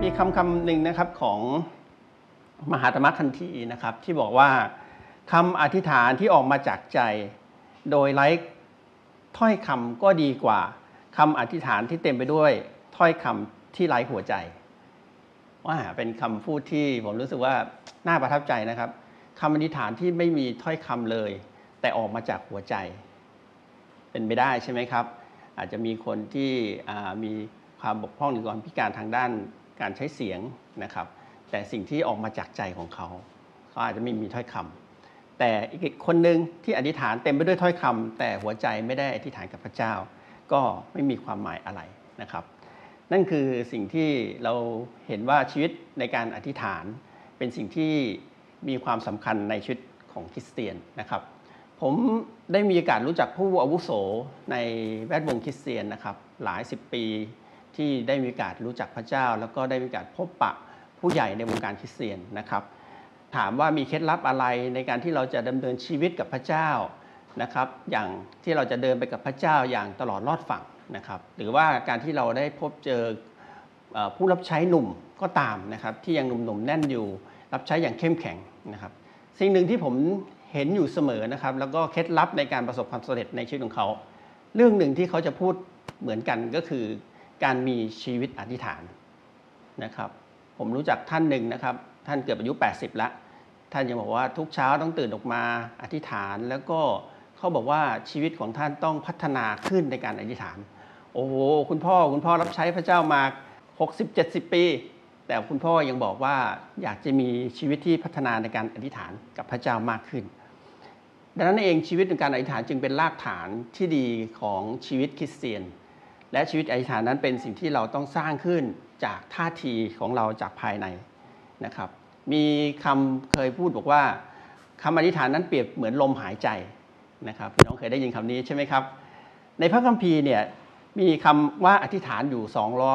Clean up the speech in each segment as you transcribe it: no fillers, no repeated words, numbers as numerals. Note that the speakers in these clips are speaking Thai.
มีคำหนึ่งนะครับของมหาธรรมคันธีนะครับที่บอกว่าคำอธิษฐานที่ออกมาจากใจโดยไร้ถ้อยคำก็ดีกว่าคำอธิษฐานที่เต็มไปด้วยถ้อยคำที่ไร้หัวใจว่าเป็นคำพูดที่ผมรู้สึกว่าน่าประทับใจนะครับคำอธิษฐานที่ไม่มีถ้อยคำเลยแต่ออกมาจากหัวใจเป็นไปได้ใช่ไหมครับอาจจะมีคนที่มีความบกพร่องหรือความพิการทางด้านการใช้เสียงนะครับแต่สิ่งที่ออกมาจากใจของเขาอาจจะไม่มีถ้อยคำแต่อีกคนหนึ่งที่อธิษฐานเต็มไปด้วยถ้อยคำแต่หัวใจไม่ได้อธิษฐานกับพระเจ้าก็ไม่มีความหมายอะไรนะครับนั่นคือสิ่งที่เราเห็นว่าชีวิตในการอธิษฐานเป็นสิ่งที่มีความสำคัญในชีวิตของคริสเตียนนะครับผมได้มีโอกาสรู้จักผู้อาวุโสในแวดวงคริสเตียนนะครับหลาย10 ปีที่ได้มีโอกาสรู้จักพระเจ้าแล้วก็ได้มีโอกาสพบปะผู้ใหญ่ในวงการคริสเตียนนะครับถามว่ามีเคล็ดลับอะไรในการที่เราจะดำเนินชีวิตกับพระเจ้านะครับอย่างที่เราจะเดินไปกับพระเจ้าอย่างตลอดรอดฝั่งนะครับหรือว่าการที่เราได้พบเจอผู้รับใช้หนุ่มก็ตามนะครับที่ยังหนุ่มๆแน่นอยู่รับใช้อย่างเข้มแข็งนะครับสิ่งหนึ่งที่ผมเห็นอยู่เสมอนะครับแล้วก็เคล็ดลับในการประสบความสำเร็จในชีวิตของเขาเรื่องหนึ่งที่เขาจะพูดเหมือนกันก็คือการมีชีวิตอธิษฐานนะครับผมรู้จักท่านหนึ่งนะครับท่านเกือบอายุ80แล้วท่านยังบอกว่าทุกเช้าต้องตื่นออกมาอธิษฐานแล้วก็เขาบอกว่าชีวิตของท่านต้องพัฒนาขึ้นในการอธิษฐานโอ้โหคุณพ่อรับใช้พระเจ้ามา60-70 ปีแต่คุณพ่อยังบอกว่าอยากจะมีชีวิตที่พัฒนาในการอธิษฐานกับพระเจ้ามากขึ้นดังนั้นเองชีวิตในการอธิษฐานจึงเป็นรากฐานที่ดีของชีวิตคริสเตียนและชีวิตอธิษฐานนั้นเป็นสิ่งที่เราต้องสร้างขึ้นจากท่าทีของเราจากภายในนะครับมีคำเคยพูดบอกว่าคำอธิษฐานนั้นเปรียบเหมือนลมหายใจนะครับพี่น้องเคยได้ยินคำนี้ใช่ไหมครับในพระคัมภีร์เนี่ยมีคำว่าอธิษฐานอยู่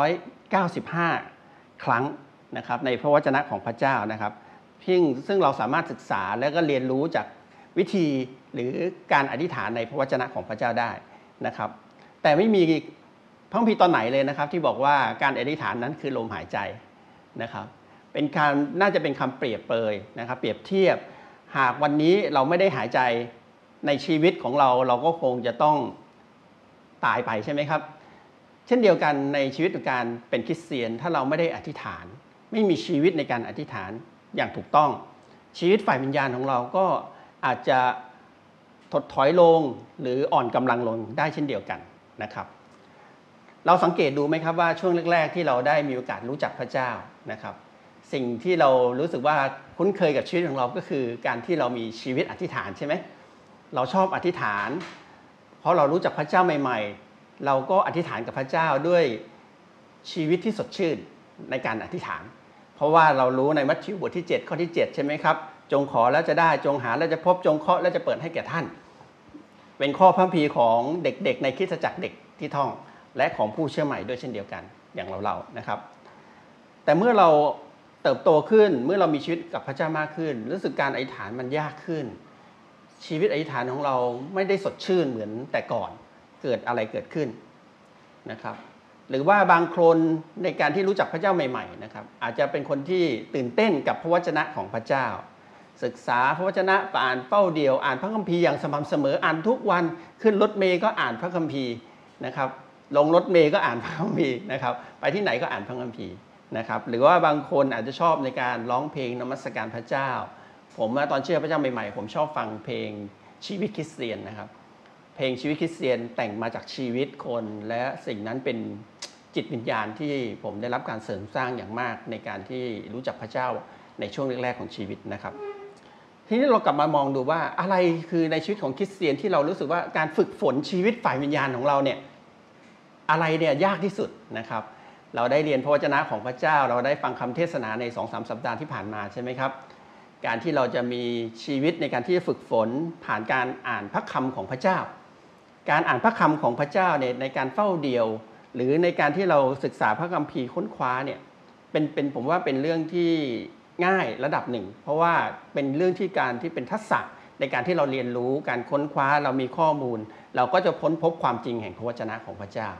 295 ครั้งนะครับในพระวจนะของพระเจ้านะครับซึ่งเราสามารถศึกษาและก็เรียนรู้จากวิธีหรือการอธิษฐานในพระวจนะของพระเจ้าได้นะครับแต่ไม่มีพระคัมภีร์ตอนไหนเลยนะครับที่บอกว่าการอธิษฐานนั้นคือลมหายใจนะครับเป็นการน่าจะเป็นคำเปรียบเปรยนะครับเปรียบเทียบหากวันนี้เราไม่ได้หายใจในชีวิตของเราก็คงจะต้องตายไปใช่ไหมครับเช่นเดียวกันในชีวิตของการเป็นคริสเตียนถ้าเราไม่ได้อธิษฐานไม่มีชีวิตในการอธิษฐานอย่างถูกต้องชีวิตฝ่ายวิญญาณของเราก็อาจจะถดถอยลงหรืออ่อนกำลังลงได้เช่นเดียวกันนะครับเราสังเกตดูไหมครับว่าช่วงแรกๆที่เราได้มีโอกาสรู้จักพระเจ้านะครับสิ่งที่เรารู้สึกว่าคุ้นเคยกับชีวิตของเราก็คือการที่เรามีชีวิตอธิษฐานใช่ไหมเราชอบอธิษฐานเพราะเรารู้จักพระเจ้าใหม่ๆเราก็อธิษฐานกับพระเจ้าด้วยชีวิตที่สดชื่นในการอธิษฐานเพราะว่าเรารู้ในมัทธิวบทที่7ข้อที่7ใช่ไหมครับจงขอแล้วจะได้จงหาแล้วจะพบจงเคาะแล้วจะเปิดให้แก่ท่านเป็นข้อพระคัมภีร์ของเด็กๆในคริสตจักรเด็กที่ท่องและของผู้เชื่อใหม่ด้วยเช่นเดียวกันอย่างเรานะครับแต่เมื่อเราเติบโตขึ้นเมื่อเรามีชีวิตกับพระเจ้ามากขึ้นรู้สึกการอธิษฐานมันยากขึ้นชีวิตอธิษฐานของเราไม่ได้สดชื่นเหมือนแต่ก่อนเกิดอะไรเกิดขึ้นนะครับหรือว่าบางคนในการที่รู้จักพระเจ้าใหม่ๆนะครับอาจจะเป็นคนที่ตื่นเต้นกับพระวจนะของพระเจ้าศึกษาพระวจนะอ่านเป้าเดียวอ่านพระคัมภีร์อย่างสม่ำเสมออ่านทุกวันขึ้นรถเมล์ก็อ่านพระคัมภีร์นะครับลงรถเมล์ก็อ่านพระคัมภีร์นะครับไปที่ไหนก็อ่านพระคัมภีร์นะครับหรือว่าบางคนอาจจะชอบในการร้องเพลงนมัสการพระเจ้าผมตอนเชื่อพระเจ้าใหม่ๆผมชอบฟังเพลงชีวิตคริสเตียนนะครับเพลงชีวิตคริสเตียนแต่งมาจากชีวิตคนและสิ่งนั้นเป็นจิตวิญญาณที่ผมได้รับการเสริมสร้างอย่างมากในการที่รู้จักพระเจ้าในช่วงแรกๆของชีวิตนะครับทีนี้เรากลับมามองดูว่าอะไรคือในชีวิตของคริสเตียนที่เรารู้สึกว่าการฝึกฝนชีวิตฝ่ายวิญญาณของเราเนี่ยอะไรเนี่ยยากที่สุดนะครับเราได้เรียนพระวจนะของพระเจ้าเราได้ฟังคำเทศนาใน 2-3 สัปดาห์ที่ผ่านมาใช่ไหมครับการที่เราจะมีชีวิตในการที่จะฝึกฝนผ่านการอ่านพระคำของพระเจ้าการอ่านพระคำของพระเจ้าในการเฝ้าเดียวหรือในการที่เราศึกษาพระคัมภีร์ค้นคว้าเนี่ยเป็นผมว่าเป็นเรื่องที่ง่ายระดับหนึ่งเพราะว่าเป็นเรื่องที่การที่เป็นทักษะในการที่เราเรียนรู้การค้นคว้าเรามีข้อมูลเราก็จะค้นพบความจริงแห่งพระวจนะของพระเจ้า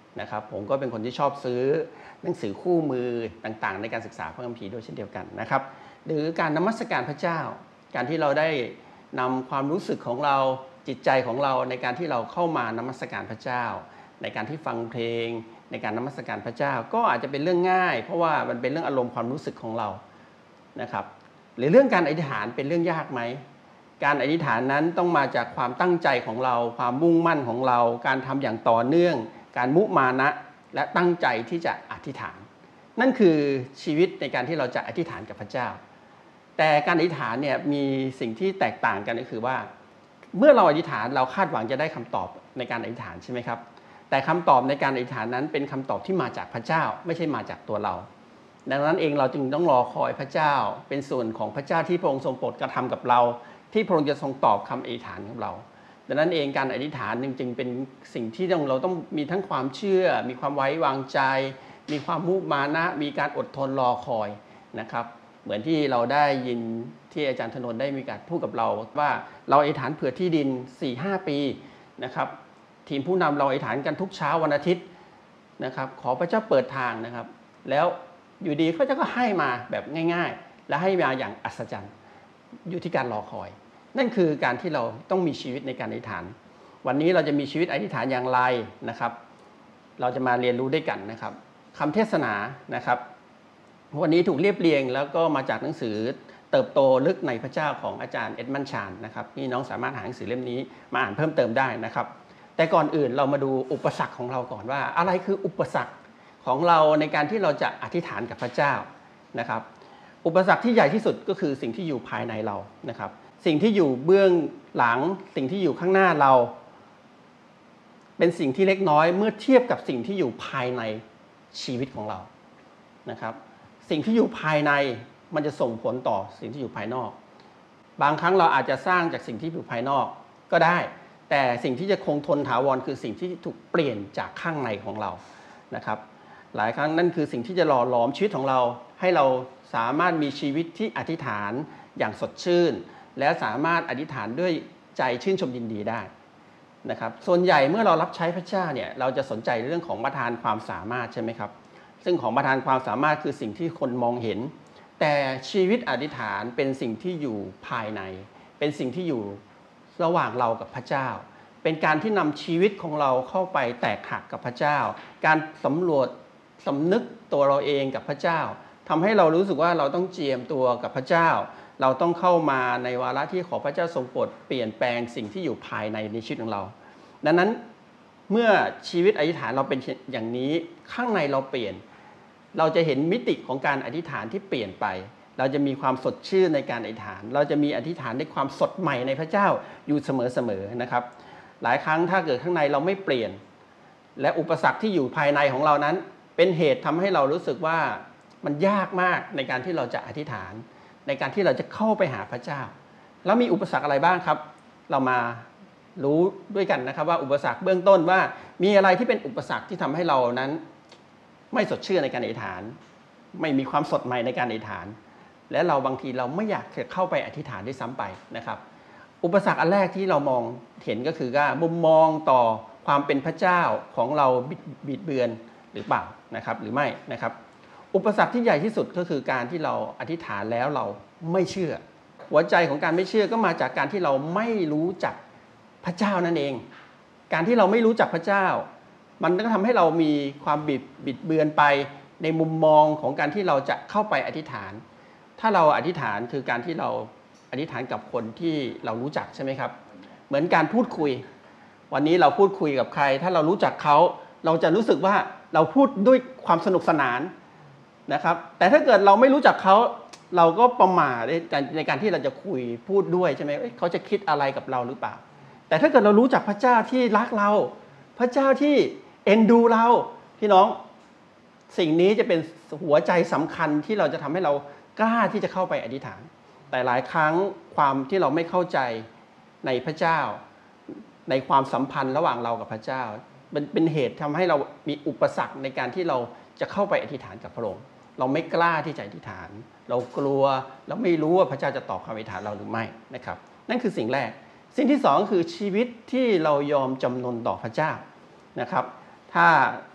นะครับผมก็เป็นคนที่ชอบซื้อหนังสือคู่มือต่างๆในการศึกษาพระคัมภีร์ด้วยเช่นเดียวกันนะครับหรือการนมัสการพระเจ้าการที่เราได้นำความรู้สึกของเราจิตใจของเราในการที่เราเข้ามานมัสการพระเจ้าในการที่ฟังเพลงในการนมัสการพระเจ้าก็อาจจะเป็นเรื่องง่ายเพราะว่ามันเป็นเรื่องอารมณ์ความรู้สึกของเรานะครับหรือเรื่องการอธิษฐานเป็นเรื่องยากไหมการอธิษฐานนั้นต้องมาจากความตั้งใจของเราความมุ่งมั่นของเราการทำอย่างต่อเนื่องการมุมานะและตั้งใจที่จะอธิษฐานนั่นคือชีวิตในการที่เราจะอธิษฐานกับพระเจ้าแต่การอธิษฐานเนี่ยมีสิ่งที่แตกต่างกันก็คือว่าเมื่อเราอธิษฐานเราคาดหวังจะได้คำตอบในการอธิษฐานใช่ไหมครับแต่คำตอบในการอธิษฐานนั้นเป็นคำตอบที่มาจากพระเจ้าไม่ใช่มาจากตัวเราดังนั้นเองเราจึงต้องรอคอยพระเจ้าเป็นส่วนของพระเจ้าที่พระองค์ทรงโปรดกระทำกับเราที่พระองค์จะทรงตอบคำอธิษฐานของเราดังนั้นเองการอธิษฐานจึงเป็นสิ่งที่เราต้องมีทั้งความเชื่อมีความไว้วางใจมีความมุมานะมีการอดทนรอคอยนะครับเหมือนที่เราได้ยินที่อาจารย์ธนนท์ได้มีการพูดกับเราว่าเราอธิษฐานเผื่อที่ดิน 4-5 ปีนะครับทีมผู้นำเราอธิษฐานกันทุกเช้าวันอาทิตย์นะครับขอพระเจ้าเปิดทางนะครับแล้วอยู่ดีพระเจ้าก็ให้มาแบบง่ายๆและให้มาอย่างอัศจรรย์อยู่ที่การรอคอยนั่นคือการที่เราต้องมีชีวิตในการอธิษฐานวันนี้เราจะมีชีวิตอธิษฐานอย่างไรนะครับเราจะมาเรียนรู้ด้วยกันนะครับคำเทศนานะครับวันนี้ถูกเรียบเรียงแล้วก็มาจากหนังสือเติบโตลึกในพระเจ้าของอาจารย์เอ็ดมันด์ชานนะครับนี่น้องสามารถหาหนังสือเล่มนี้มาอ่านเพิ่มเติมได้นะครับแต่ก่อนอื่นเรามาดูอุปสรรคของเราก่อนว่าอะไรคืออุปสรรคของเราในการที่เราจะอธิษฐานกับพระเจ้านะครับอุปสรรคที่ใหญ่ที่สุดก็คือสิ่งที่อยู่ภายในเรานะครับสิ่งที่อยู่เบื้องหลังสิ่งที่อยู่ข้างหน้าเราเป็นสิ่งที่เล็กน้อยเมื่อเทียบกับสิ่งที่อยู่ภายในชีวิตของเรานะครับสิ่งที่อยู่ภายในมันจะส่งผลต่อสิ่งที่อยู่ภายนอกบางครั้งเราอาจจะสร้างจากสิ่งที่อยู่ภายนอกก็ได้แต่สิ่งที่จะคงทนถาวรคือสิ่งที่ถูกเปลี่ยนจากข้างในของเรานะครับหลายครั้งนั่นคือสิ่งที่จะหล่อหลอมชีวิตของเราให้เราสามารถมีชีวิตที่อธิษฐานอย่างสดชื่นและสามารถอธิษฐานด้วยใจชื่นชมยินดีได้นะครับส่วนใหญ่เมื่อเรารับใช้พระเจ้าเนี่ยเราจะสนใจเรื่องของประทานความสามารถใช่ไหมครับซึ่งของประทานความสามารถคือสิ่งที่คนมองเห็นแต่ชีวิตอธิษฐานเป็นสิ่งที่อยู่ภายในเป็นสิ่งที่อยู่ระหว่างเรากับพระเจ้าเป็นการที่นำชีวิตของเราเข้าไปแตกหักกับพระเจ้าการสำรวจสำนึกตัวเราเองกับพระเจ้าทำให้เรารู้สึกว่าเราต้องเจียมตัวกับพระเจ้าเราต้องเข้ามาในวาระที่ขอพระเจ้าทรงโปรดเปลี่ยนแปลงสิ่งที่อยู่ภายในชีวิตของเราดังนั้นเมื่อชีวิตอธิษฐานเราเป็นอย่างนี้ข้างในเราเปลี่ยนเราจะเห็นมิติของการอธิษฐานที่เปลี่ยนไปเราจะมีความสดชื่นในการอธิษฐานเราจะมีอธิษฐานในความสดใหม่ในพระเจ้าอยู่เสมอๆนะครับหลายครั้งถ้าเกิดข้างในเราไม่เปลี่ยนและอุปสรรคที่อยู่ภายในของเรานั้นเป็นเหตุทำให้เรารู้สึกว่ามันยากมากในการที่เราจะอธิษฐานในการที่เราจะเข้าไปหาพระเจ้าแล้วมีอุปสรรคอะไรบ้างครับเรามารู้ด้วยกันนะครับว่าอุปสรรคเบื้องต้นว่ามีอะไรที่เป็นอุปสรรคที่ทำให้เรานั้นไม่สดชื่นในการอธิษฐานไม่มีความสดใหม่ในการอธิษฐานและเราบางทีเราไม่อยากจะเข้าไปอธิษฐานด้วยซ้ำไปนะครับอุปสรรคอันแรกที่เรามองเห็นก็คือว่ามุมมองต่อความเป็นพระเจ้าของเราบิดเบือนหรือเปล่านะครับหรือไม่นะครับอุปสรรคที่ใหญ่ที่สุดก็คือการที่เราอธิษฐานแล้วเราไม่เชื่อหัวใจของการไม่เชื่อก็มาจากการที่เราไม่รู้จักพระเจ้านั่นเองการที่เราไม่รู้จักพระเจ้ามันก็ทำให้เรามีความบิดเบือนไปในมุมมองของการที่เราจะเข้าไปอธิษฐานถ้าเราอธิษฐานคือการที่เราอธิษฐานกับคนที่เรารู้จักใช่ไหมครับเหมือนการพูดคุยวันนี้เราพูดคุยกับใครถ้าเรารู้จักเขาเราจะรู้สึกว่าเราพูดด้วยความสนุกสนานนะครับแต่ถ้าเกิดเราไม่รู้จักเขาเราก็ประมาทในการที่เราจะคุยพูดด้วยใช่ไหมเขาจะคิดอะไรกับเราหรือเปล่าแต่ถ้าเกิดเรารู้จักพระเจ้าที่รักเราพระเจ้าที่เอ็นดูเราพี่น้องสิ่งนี้จะเป็นหัวใจสำคัญที่เราจะทำให้เรากล้าที่จะเข้าไปอธิษฐานแต่หลายครั้งความที่เราไม่เข้าใจในพระเจ้าในความสัมพันธ์ระหว่างเรากับพระเจ้าเป็นเหตุทำให้เรามีอุปสรรคในการที่เราจะเข้าไปอธิษฐานกับพระองค์เราไม่กล้าที่จะอธิษฐานเรากลัวเราไม่รู้ว่าพระเจ้าจะตอบคำอธิษฐานเราหรือไม่นะครับนั่นคือสิ่งแรกสิ่งที่สองคือชีวิตที่เรายอมจำนนต่อพระเจ้านะครับถ้า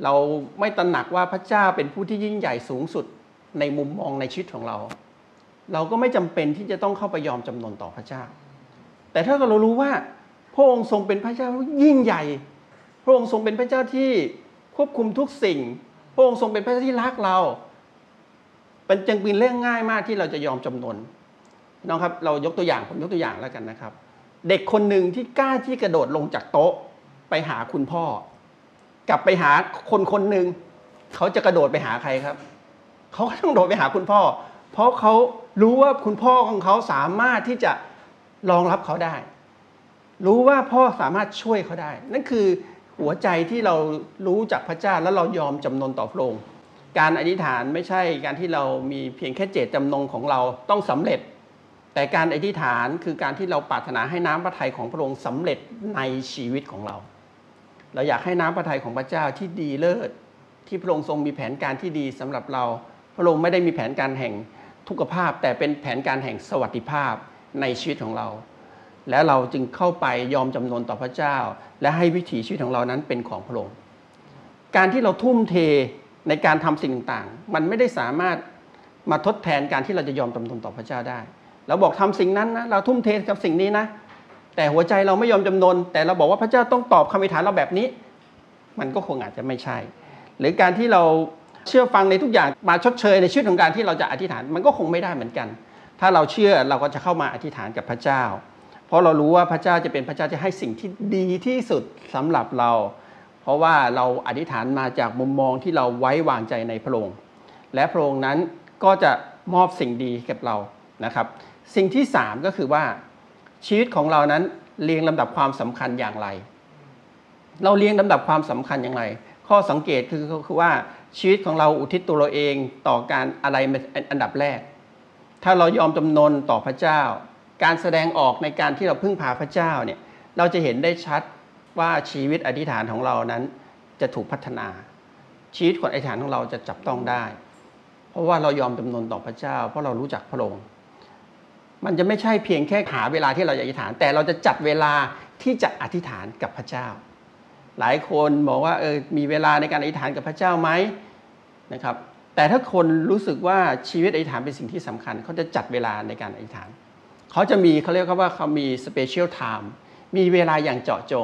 เราไม่ตระหนักว่าพระเจ้าเป็นผู้ที่ยิ่งใหญ่สูงสุดในมุมมองในชีวิตของเราเราก็ไม่จำเป็นที่จะต้องเข้าไปยอมจำนนต่อพระเจ้าแต่ถ้าเรารู้ว่าพระองค์ทรงเป็นพระเจ้ายิ่งใหญ่พระองค์ทรงเป็นพระเจ้าที่ควบคุมทุกสิ่งพระองค์ทรงเป็นพระเจ้าที่รักเราเป็นจึงเป็นเรื่องง่ายมากที่เราจะยอมจำนนน้องครับเรายกตัวอย่างผมยกตัวอย่างแล้วกันนะครับเด็กคนหนึ่งที่กล้าที่กระโดดลงจากโต๊ะไปหาคุณพ่อกลับไปหาคนคนหนึ่งเขาจะกระโดดไปหาใครครับเขาก็ต้องโดดไปหาคุณพ่อเพราะเขารู้ว่าคุณพ่อของเขาสามารถที่จะรองรับเขาได้รู้ว่าพ่อสามารถช่วยเขาได้นั่นคือหัวใจที่เรารู้จากพระเจ้าแล้วเรายอมจำนนต่อพระองค์การอธิษฐานไม่ใช่การที่เรามีเพียงแค่เจตจำนงของเราต้องสำเร็จแต่การอธิษฐานคือการที่เราปรารถนาให้น้ำพระทัยของพระองค์สำเร็จในชีวิตของเราเราอยากให้น้ำพระทัยของพระเจ้าที่ดีเลิศที่พระองค์ทรงมีแผนการที่ดีสำหรับเราพระองค์ไม่ได้มีแผนการแห่งทุกขภาพแต่เป็นแผนการแห่งสวัสดิภาพในชีวิตของเราและเราจึงเข้าไปยอมจำนนต่อพระเจ้าและให้วิถีชีวิตของเรานั้นเป็นของพระองค์การที่เราทุ่มเทในการทำสิ่งต่างๆมันไม่ได้สามารถมาทดแทนการที่เราจะยอมจำนนต่อพระเจ้าได้เราบอกทำสิ่งนั้นนะเราทุ่มเทกับสิ่งนี้นะแต่หัวใจเราไม่ยอมจำนนแต่เราบอกว่าพระเจ้าต้องตอบคำอธิษฐานเราแบบนี้มันก็คงอาจจะไม่ใช่หรือการที่เราเชื่อฟังในทุกอย่างมาชดเชยในชีวิตของการที่เราจะอธิษฐานมันก็คงไม่ได้เหมือนกันถ้าเราเชื่อเราก็จะเข้ามาอธิษฐานกับพระเจ้าเพราะเรารู้ว่าพระเจ้าจะเป็นพระเจ้าที่ให้สิ่งที่ดีที่สุดสำหรับเราเพราะว่าเราอธิษฐานมาจากมุมมองที่เราไว้วางใจในพระองค์และพระองค์นั้นก็จะมอบสิ่งดีกับเรานะครับสิ่งที่3ก็คือว่าชีวิตของเรานั้นเรียงลำดับความสำคัญอย่างไรเราเรียงลำดับความสำคัญอย่างไรข้อสังเกตคือว่าชีวิตของเราอุทิศตัวเราเองต่อการอะไรเป็นอันดับแรกถ้าเรายอมจำนนต่อพระเจ้าการแสดงออกในการที่เราพึ่งพาพระเจ้าเนี่ยเราจะเห็นได้ชัดว่าชีวิตอธิษฐานของเรานั้นจะถูกพัฒนาชีวิตของอธิษฐานของเราจะจับต้องได้เพราะว่าเรายอมจำนนต่อพระเจ้าเพราะเรารู้จักพระองค์มันจะไม่ใช่เพียงแค่หาเวลาที่เราจะอธิษฐานแต่เราจะจัดเวลาที่จะอธิษฐานกับพระเจ้าหลายคนบอกว่ามีเวลาในการอธิษฐานกับพระเจ้าไหมนะครับแต่ถ้าคนรู้สึกว่าชีวิตอธิษฐานเป็นสิ่งที่สำคัญเขาจะจัดเวลาในการอธิษฐานเขาจะมีเขาเรียกว่าเขามี special time มีเวลาอย่างเจาะจง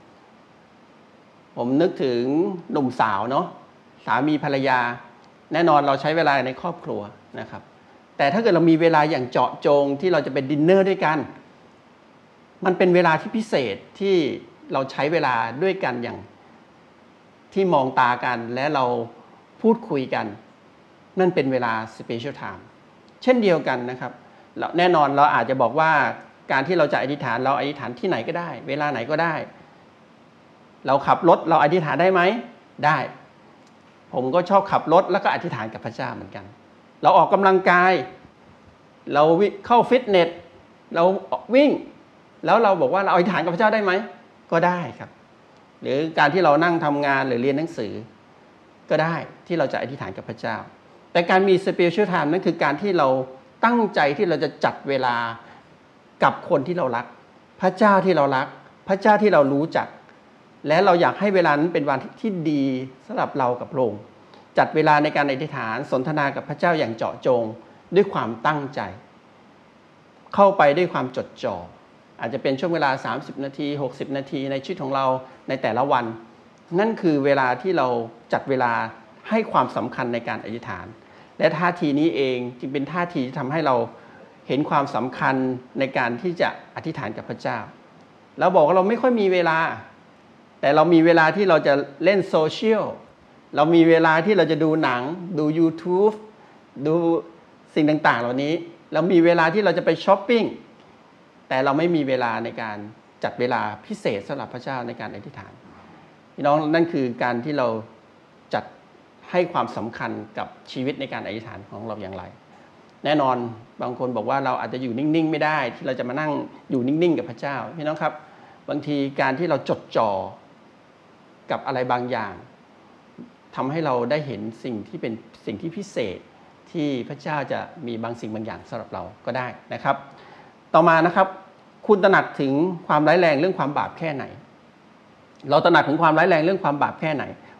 ผมนึกถึงหนุ่มสาวเนาะสามีภรรยาแน่นอนเราใช้เวลาในครอบครัวนะครับแต่ถ้าเกิดเรามีเวลาอย่างเจาะจงที่เราจะไปดินเนอร์ด้วยกันมันเป็นเวลาที่พิเศษที่เราใช้เวลาด้วยกันอย่างที่มองตากันและเราพูดคุยกันนั่นเป็นเวลา special time เช่นเดียวกันนะครับแน่นอนเราอาจจะบอกว่าการที่เราจะอธิษฐานเราอธิษฐานที่ไหนก็ได้เวลาไหนก็ได้เราขับรถเราอธิษฐานได้ไหมได้ผมก็ชอบขับรถแล้วก็อธิษฐานกับพระเจ้าเหมือนกันเราออกกำลังกายเราเข้าฟิตเนสเราวิ่งแล้วเราบอกว่าเราอธิษฐานกับพระเจ้าได้ไหมก็ได้ครับหรือการที่เรานั่งทำงานหรือเรียนหนังสือก็ได้ที่เราจะอธิษฐานกับพระเจ้าแต่การมี special time นั้นคือการที่เราตั้งใจที่เราจะจัดเวลากับคนที่เรารักพระเจ้าที่เรารักพระเจ้าที่เรารู้จักและเราอยากให้เวลานั้นเป็นวันที่ดีสำหรับเรากับพระองค์จัดเวลาในการอธิษฐานสนทนากับพระเจ้าอย่างเจาะจงด้วยความตั้งใจเข้าไปด้วยความจดจ่ออาจจะเป็นช่วงเวลา30นาที60นาทีในชีวิตของเราในแต่ละวันนั่นคือเวลาที่เราจัดเวลาให้ความสำคัญในการอธิษฐานและท่าทีนี้เองจึงเป็นท่าทีที่ทำให้เราเห็นความสำคัญในการที่จะอธิษฐานกับพระเจ้าเราบอกว่าเราไม่ค่อยมีเวลาแต่เรามีเวลาที่เราจะเล่นโซเชียลเรามีเวลาที่เราจะดูหนังดู YouTube ดูสิ่งต่างๆเหล่านี้เรามีเวลาที่เราจะไปช้อปปิ้งแต่เราไม่มีเวลาในการจัดเวลาพิเศษสำหรับพระเจ้าในการอธิษฐานพี่น้องนั่นคือการที่เราจัดให้ความสำคัญกับชีวิตในการอธิษฐานของเราอย่างไรแน่นอนบางคนบอกว่าเราอาจจะอยู่นิ่งๆไม่ได้ที่เราจะมานั่งอยู่นิ่งๆกับพระเจ้าพี่น้องครับบางทีการที่เราจดจ่อกับอะไรบางอย่างทำให้เราได้เห็นสิ่งที่เป็นสิ่งที่พิเศษที่พระเจ้าจะมีบางสิ่งบางอย่างสำหรับเราก็ได้นะครับต่อมานะครับคุณตระหนักถึงความร้ายแรงเรื่องความบาปแค่ไหนเราตระหนักถึงความร้ายแรงเรื่องความบาปแค่ไหน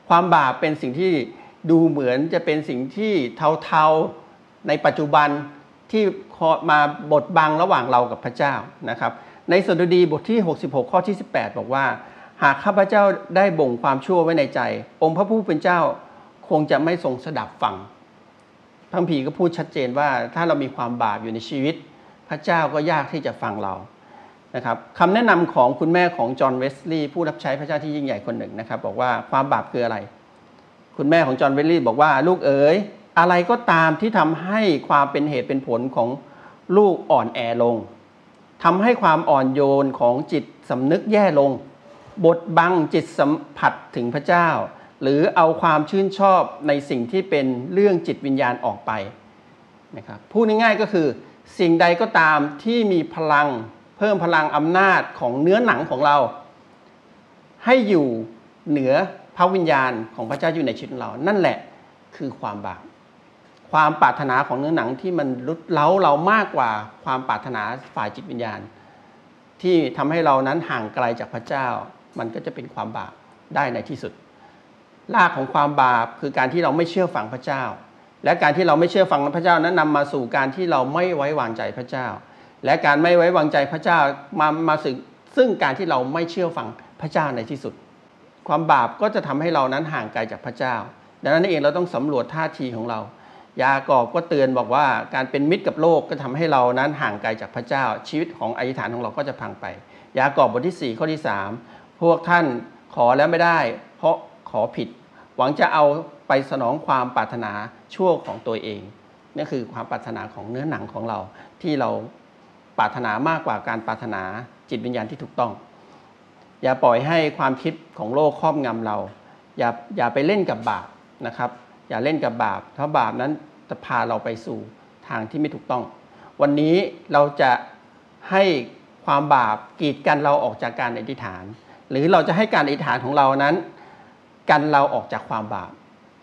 ความบาปเป็นสิ่งที่ดูเหมือนจะเป็นสิ่งที่เทาๆในปัจจุบันที่มาบดบังระหว่างเรากับพระเจ้านะครับในสดุดีบทที่66ข้อที่18บอกว่าหากข้าพเจ้าได้บ่งความชั่วไว้ในใจองค์พระผู้เป็นเจ้าคงจะไม่ทรงสดับฟังพระคัมภีร์ก็พูดชัดเจนว่าถ้าเรามีความบาปอยู่ในชีวิตพระเจ้าก็ยากที่จะฟังเรานะครับคำแนะนำของคุณแม่ของจอห์นเวสลีย์ผู้รับใช้พระเจ้าที่ยิ่งใหญ่คนหนึ่งนะครับบอกว่าความบาปคืออะไรคุณแม่ของจอห์นเวสลีย์บอกว่าลูกเอ๋ยอะไรก็ตามที่ทำให้ความเป็นเหตุเป็นผลของลูกอ่อนแอลงทำให้ความอ่อนโยนของจิตสำนึกแย่ลงบดบังจิตสัมผัสถึงพระเจ้าหรือเอาความชื่นชอบในสิ่งที่เป็นเรื่องจิตวิญญาณออกไปนะครับพูดง่ายๆก็คือสิ่งใดก็ตามที่มีพลังเพิ่มพลังอำนาจของเนื้อหนังของเราให้อยู่เหนือพระวิญญาณของพระเจ้าอยู่ในชีวิตเรานั่นแหละคือความบาปความปรารถนาของเนื้อหนังที่มันรุดเร้าเรามากกว่าความปรารถนาฝ่ายจิตวิญญาณที่ทำให้เรานั้นห่างไกลจากพระเจ้ามันก็จะเป็นความบาปได้ในที่สุดรากของความบาปคือการที่เราไม่เชื่อฟังพระเจ้าและการที่เราไม่เชื่อฟังพระเจ้านั้นนำมาสู่การที่เราไม่ไว้วางใจพระเจ้าและการไม่ไว้วางใจพระเจ้ามาซึ่งการที่เราไม่เชื่อฟังพระเจ้าในที่สุดความบาปก็จะทำให้เรานั้นห่างไกลจากพระเจ้าดังนั้นเองเราต้องสำรวจท่าทีของเรายากอบก็เตือนบอกว่าการเป็นมิตรกับโลกก็ทำให้เรานั้นห่างไกลจากพระเจ้าชีวิตของอธิษฐานของเราก็จะพังไปยากอบบทที่4ข้อที่3พวกท่านขอแล้วไม่ได้เพราะขอผิดหวังจะเอาไปสนองความปรารถนาชั่วของตัวเองนี่คือความปรารถนาของเนื้อหนังของเราที่เราปรารถนามากกว่าการปรารถนาจิตวิญญาณที่ถูกต้องอย่าปล่อยให้ความคิดของโลกครอบงำเราอย่าไปเล่นกับบาปนะครับอย่าเล่นกับบาปเพราะบาปนั้นจะพาเราไปสู่ทางที่ไม่ถูกต้องวันนี้เราจะให้ความบาปกีดกันเราออกจากการอธิษฐานหรือเราจะให้การอธิษฐานของเรานั้นกันเราออกจากความบาป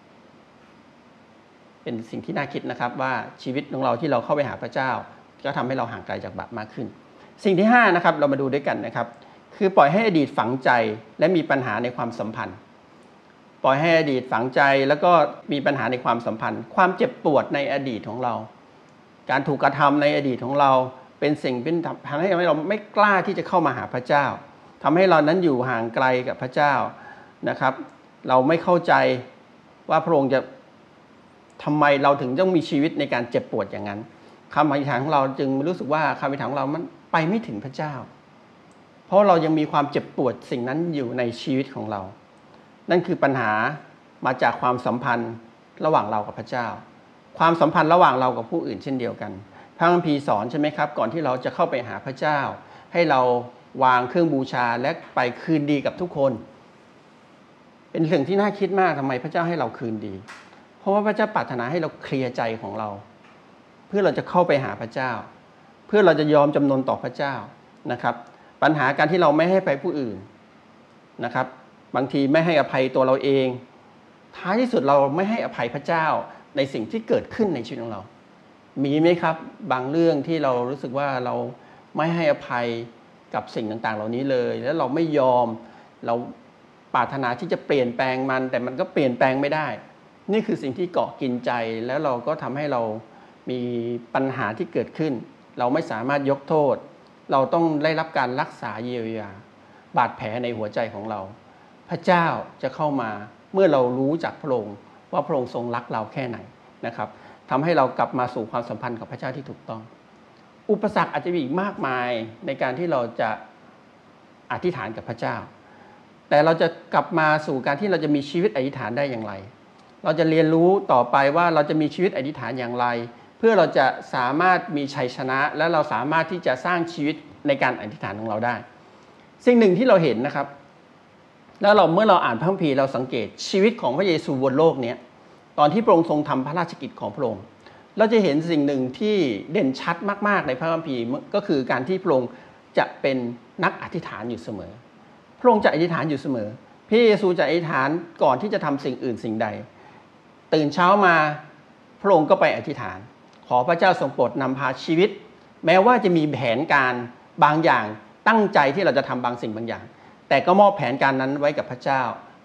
เป็นสิ่งที่น่าคิดนะครับว่าชีวิตของเราที่เราเข้าไปหาพระเจ้าก็ทำให้เราห่างไกลจากบาปมากขึ้นสิ่งที่5นะครับเรามาดูด้วยกันนะครับคือปล่อยให้อดีตฝังใจและมีปัญหาในความสัมพันธ์ปล่อยให้อดีตฝังใจแล้วก็มีปัญหาในความสัมพันธ์ความเจ็บปวดในอดีตของเราการถูกกระทำในอดีตของเราเป็นสิ่งเป็นทำให้เราไม่กล้าที่จะเข้ามาหาพระเจ้าทำให้เรานั้นอยู่ห่างไกลกับพระเจ้านะครับเราไม่เข้าใจว่าพระองค์จะทำไมเราถึงต้องมีชีวิตในการเจ็บปวดอย่างนั้นคำอธิษฐานของเราจึงรู้สึกว่าคำอธิษฐานของเรามันไปไม่ถึงพระเจ้าเพราะเรายังมีความเจ็บปวดสิ่งนั้นอยู่ในชีวิตของเรานั่นคือปัญหามาจากความสัมพันธ์ระหว่างเรากับพระเจ้าความสัมพันธ์ระหว่างเรากับผู้อื่นเช่นเดียวกันพระคัมภีร์สอนใช่ไหมครับก่อนที่เราจะเข้าไปหาพระเจ้าให้เราวางเครื่องบูชาและไปคืนดีกับทุกคนเป็นเรื่องที่น่าคิดมากทำไมพระเจ้าให้เราคืนดีเพราะว่าพระเจ้าปรารถนาให้เราเคลียร์ใจของเราเพื่อเราจะเข้าไปหาพระเจ้าเพื่อเราจะยอมจำนนต่อพระเจ้านะครับปัญหาการที่เราไม่ให้อภัยผู้อื่นนะครับบางทีไม่ให้อภัยตัวเราเองท้ายที่สุดเราไม่ให้อภัยพระเจ้าในสิ่งที่เกิดขึ้นในชีวิตของเรามีไหมครับบางเรื่องที่เรารู้สึกว่าเราไม่ให้อภัยกับสิ่งต่างๆเหล่านี้เลยแล้วเราไม่ยอมเราปรารถนาที่จะเปลี่ยนแปลงมันแต่มันก็เปลี่ยนแปลงไม่ได้นี่คือสิ่งที่เกาะกินใจแล้วเราก็ทำให้เรามีปัญหาที่เกิดขึ้นเราไม่สามารถยกโทษเราต้องได้รับการรักษาเยียวยาบาดแผลในหัวใจของเราพระเจ้าจะเข้ามาเมื่อเรารู้จากพระองค์ว่าพระองค์ทรงรักเราแค่ไหนนะครับทำให้เรากลับมาสู่ความสัมพันธ์กับพระเจ้าที่ถูกต้องอุปสรรคอาจจะมีอีกมากมายในการที่เราจะอธิษฐานกับพระเจ้าแต่เราจะกลับมาสู่การที่เราจะมีชีวิตอธิษฐานได้อย่างไรเราจะเรียนรู้ต่อไปว่าเราจะมีชีวิตอธิษฐานอย่างไรเพื่อเราจะสามารถมีชัยชนะและเราสามารถที่จะสร้างชีวิตในการอธิษฐานของเราได้สิ่งหนึ่งที่เราเห็นนะครับแล้วเมื่อเราอ่านพระคัมภีร์เราสังเกตชีวิตของพระเยซูบนโลกนี้ตอนที่พระองค์ทรงทำพระราชกิจของพระองค์เราจะเห็นสิ่งหนึ่งที่เด่นชัดมากๆในพระคัมภีร์ก็คือการที่พระองค์จะเป็นนักอธิษฐานอยู่เสมอพระองค์จะอธิษฐานอยู่เสมอพระเยซูจะอธิษฐานก่อนที่จะทำสิ่งอื่นสิ่งใดตื่นเช้ามาพระองค์ก็ไปอธิษฐานขอพระเจ้าทรงโปรดนำพาชีวิตแม้ว่าจะมีแผนการบางอย่างตั้งใจที่เราจะทำบางสิ่งบางอย่างแต่ก็มอบแผนการนั้นไว้กับพระเจ้า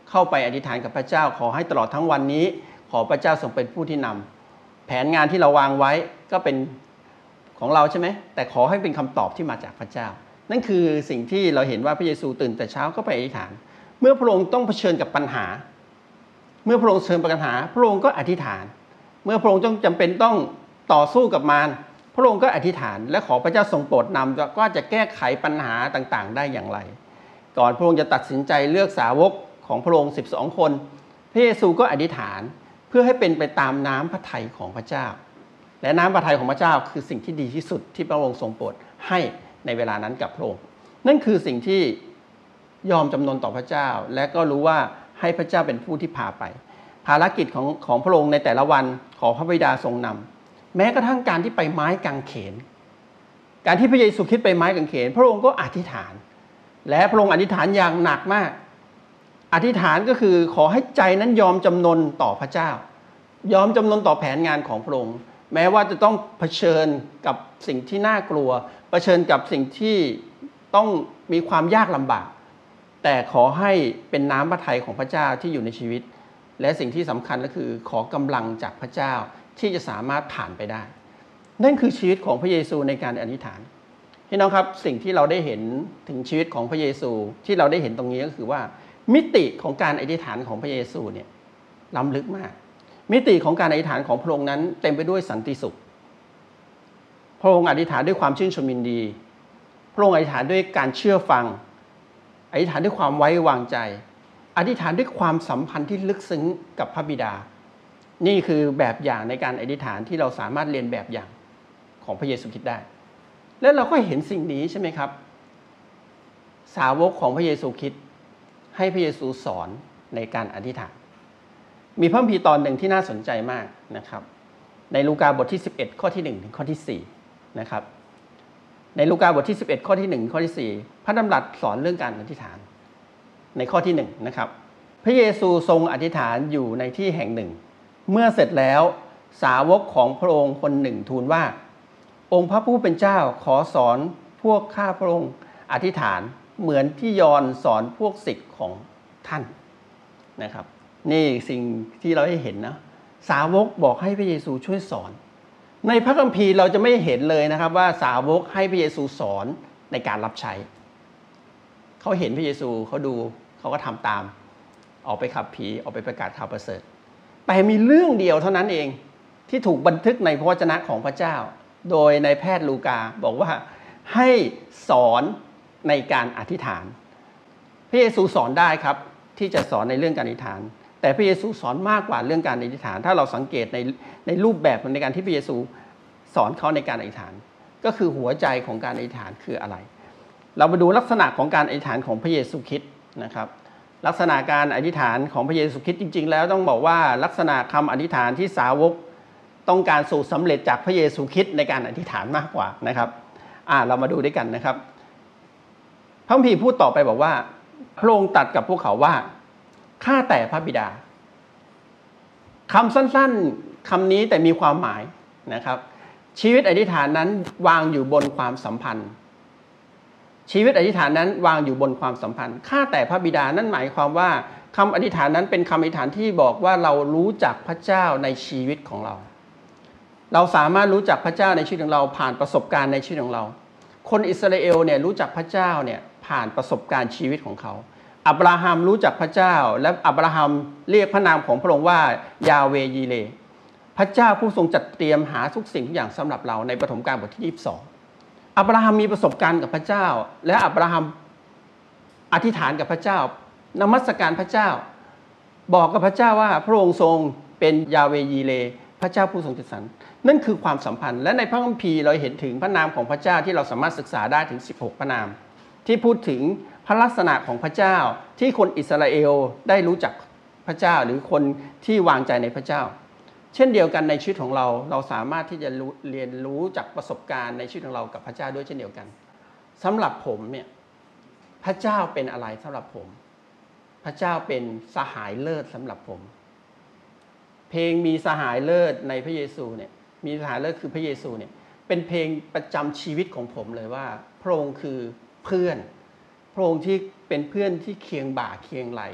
เข้าไปอธิษฐานกับพระเจ้าขอให้ตลอดทั้งวันนี้ขอพระเจ้าทรงเป็นผู้ที่นำแผนงานที่เราวางไว้ก็เป็นของเราใช่ไหมแต่ขอให้เป็นคำตอบที่มาจากพระเจ้านั่นคือสิ่งที่เราเห็นว่าพระเยซูตื่นแต่เช้าก็ไปอธิษฐานเมื่อพระองค์ต้องเผชิญกับปัญหาเมื่อพระองค์เผชิญปัญหาพระองค์ก็อธิษฐานเมื่อพระองค์จำเป็นต้องต่อสู้กับมารพระองค์ก็อธิษฐานและขอพระเจ้าทรงโปรดนำว่าจะแก้ไขปัญหาต่างๆได้อย่างไรก่อนพระองค์จะตัดสินใจเลือกสาวกของพระองค์12 คนพระเยซูก็อธิษฐานเพื่อให้เป็นไปตามน้ำพระทัยของพระเจ้าและน้ำพระทัยของพระเจ้าคือสิ่งที่ดีที่สุดที่พระองค์ทรงโปรดให้ในเวลานั้นกับพระองค์นั่นคือสิ่งที่ยอมจำนนต่อพระเจ้าและก็รู้ว่าให้พระเจ้าเป็นผู้ที่พาไปภารกิจของพระองค์ในแต่ละวันขอพระบิดาทรงนำแม้กระทั่งการที่ไปไม้กางเขนการที่พระเยซูคริสต์ไปไม้กางเขนพระองค์ก็อธิษฐานและพระองค์อธิษฐานอย่างหนักมากอธิษฐานก็คือขอให้ใจนั้นยอมจำนนต่อพระเจ้ายอมจำนนต่อแผนงานของพระองค์แม้ว่าจะต้องเผชิญกับสิ่งที่น่ากลัวเผชิญกับสิ่งที่ต้องมีความยากลำบากแต่ขอให้เป็นน้ำพระทัยของพระเจ้าที่อยู่ในชีวิตและสิ่งที่สำคัญก็คือขอกำลังจากพระเจ้าที่จะสามารถผ่านไปได้นั่นคือชีวิตของพระเยซูในการอธิษฐานพี่น้องครับสิ่งที่เราได้เห็นถึงชีวิตของพระเยซูที่เราได้เห็นตรงนี้ก็คือว่ามิติของการอธิษฐานของพระเยซูเนี่ยล้ำลึกมากมิติของการอธิษฐานของพระองค์นั้นเต็มไปด้วยสันติสุขพระองค์อธิษฐานด้วยความชื่นชมยินดีพระองค์อธิษฐานด้วยการเชื่อฟังอธิษฐานด้วยความไว้วางใจอธิษฐานด้วยความสัมพันธ์ที่ลึกซึ้งกับพระบิดานี่คือแบบอย่างในการอธิษฐานที่เราสามารถเรียนแบบอย่างของพระเยซูคริสต์ได้และเราก็เห็นสิ่งนี้ใช่ไหมครับสาวกของพระเยซูคริสต์ให้พระเยซูสอนในการอธิษฐานมีพระคัมภีร์ตอนหนึ่งที่น่าสนใจมากนะครับในลูกาบทที่11ข้อที่1ถึงข้อที่4นะครับในลูกาบทที่11ข้อที่1ข้อที่4พระดำรัสสอนเรื่องการอธิษฐานในข้อที่1นะครับพระเยซูทรงอธิษฐานอยู่ในที่แห่งหนึ่งเมื่อเสร็จแล้วสาวกของพระองค์คนหนึ่งทูลว่าองค์พระผู้เป็นเจ้าขอสอนพวกข้าพระองค์อธิษฐานเหมือนที่ยอห์นสอนพวกศิษย์ของท่านนะครับนี่สิ่งที่เราได้เห็นนะสาวกบอกให้พระเยซูช่วยสอนในพระคัมภีร์เราจะไม่เห็นเลยนะครับว่าสาวกให้พระเยซูสอนในการรับใช้เขาเห็นพระเยซูเขาดูเขาก็ทำตามออกไปขับผีออกไปประกาศข่าวประเสริฐแต่มีเรื่องเดียวเท่านั้นเองที่ถูกบันทึกในพระวจนะของพระเจ้าโดยนายแพทย์ลูกาบอกว่าให้สอนในการอธิษฐานพระเยซูสอนได้ครับที่จะสอนในเรื่องการอธิษฐานแต่พระเยซูสอนมากกว่าเรื่องการอธิษฐานถ้าเราสังเกตในรูปแบบในการที่พระเยซูสอนเขาในการอธิษฐานก็คือหัวใจของการอธิษฐานคืออะไรเรามาดูลักษณะของการอธิษฐานของพระเยซูคริสต์นะครับลักษณะการอธิษฐานของพระเยซูคริสต์จริงๆแล้วต้องบอกว่าลักษณะคำอธิษฐานที่สาวกต้องการสู่สำเร็จจากพระเยซูคริสต์ในการอธิษฐานมากกว่านะครับเรามาดูด้วยกันนะครับพระคัมภีร์พูดต่อไปบอกว่าพระองค์ตรัสกับพวกเขาว่าข้าแต่พระบิดาคำสั้นๆคำนี้แต่มีความหมายนะครับชีวิตอธิษฐานนั้นวางอยู่บนความสัมพันธ์ชีวิตอธิษฐานนั้นวางอยู่บนความสัมพันธ์ข้าแต่พระบิดานั่นหมายความว่าคำอธิษฐานนั้นเป็นคำอธิษฐานที่บอกว่าเรารู้จักพระเจ้าในชีวิตของเราเราสามารถรู้จักพระเจ้าในชีวิตของเราผ่านประสบการณ์ในชีวิตของเราคนอิสราเอลเนี่ยรู้จักพระเจ้าเนี่ยผ่านประสบการณ์ชีวิตของเขาอับราฮัมรู้จักพระเจ้าและอับราฮัมเรียกพระนามของพระองค์ว่ายาเวยีเรพระเจ้าผู้ทรงจัดเตรียมหาทุกสิ่งทุกอย่างสำหรับเราในปฐมกาลบทที่22อับราฮัมมีประสบการณ์กับพระเจ้าและอับราฮัมอธิษฐานกับพระเจ้านมัสการพระเจ้าบอกกับพระเจ้าว่าพระองค์ทรงเป็นยาเวยีเรพระเจ้าผู้ทรงจัดสรรนั่นคือความสัมพันธ์และในพระคัมภีร์เราเห็นถึงพระนามของพระเจ้าที่เราสามารถศึกษาได้ถึง16พระนามที่พูดถึงพระลักษณะของพระเจ้าที่คนอิสราเอลได้รู้จักพระเจ้าหรือคนที่วางใจในพระเจ้าเช่นเดียวกันในชีวิตของเราสามารถที่จะเรียนรู้จากประสบการณ์ในชีวิตของเรากับพระเจ้าด้วยเช่นเดียวกันสำหรับผมเนี่ยพระเจ้าเป็นอะไรสำหรับผมพระเจ้าเป็นสหายเลิศสำหรับผมเพลงมีสหายเลิศในพระเยซูเนี่ยมีสหายเลิศคือพระเยซูเนี่ยเป็นเพลงประจำชีวิตของผมเลยว่าพระองค์คือเพื่อนพระองค์ที่เป็นเพื่อนที่เคียงบ่าเคียงไหล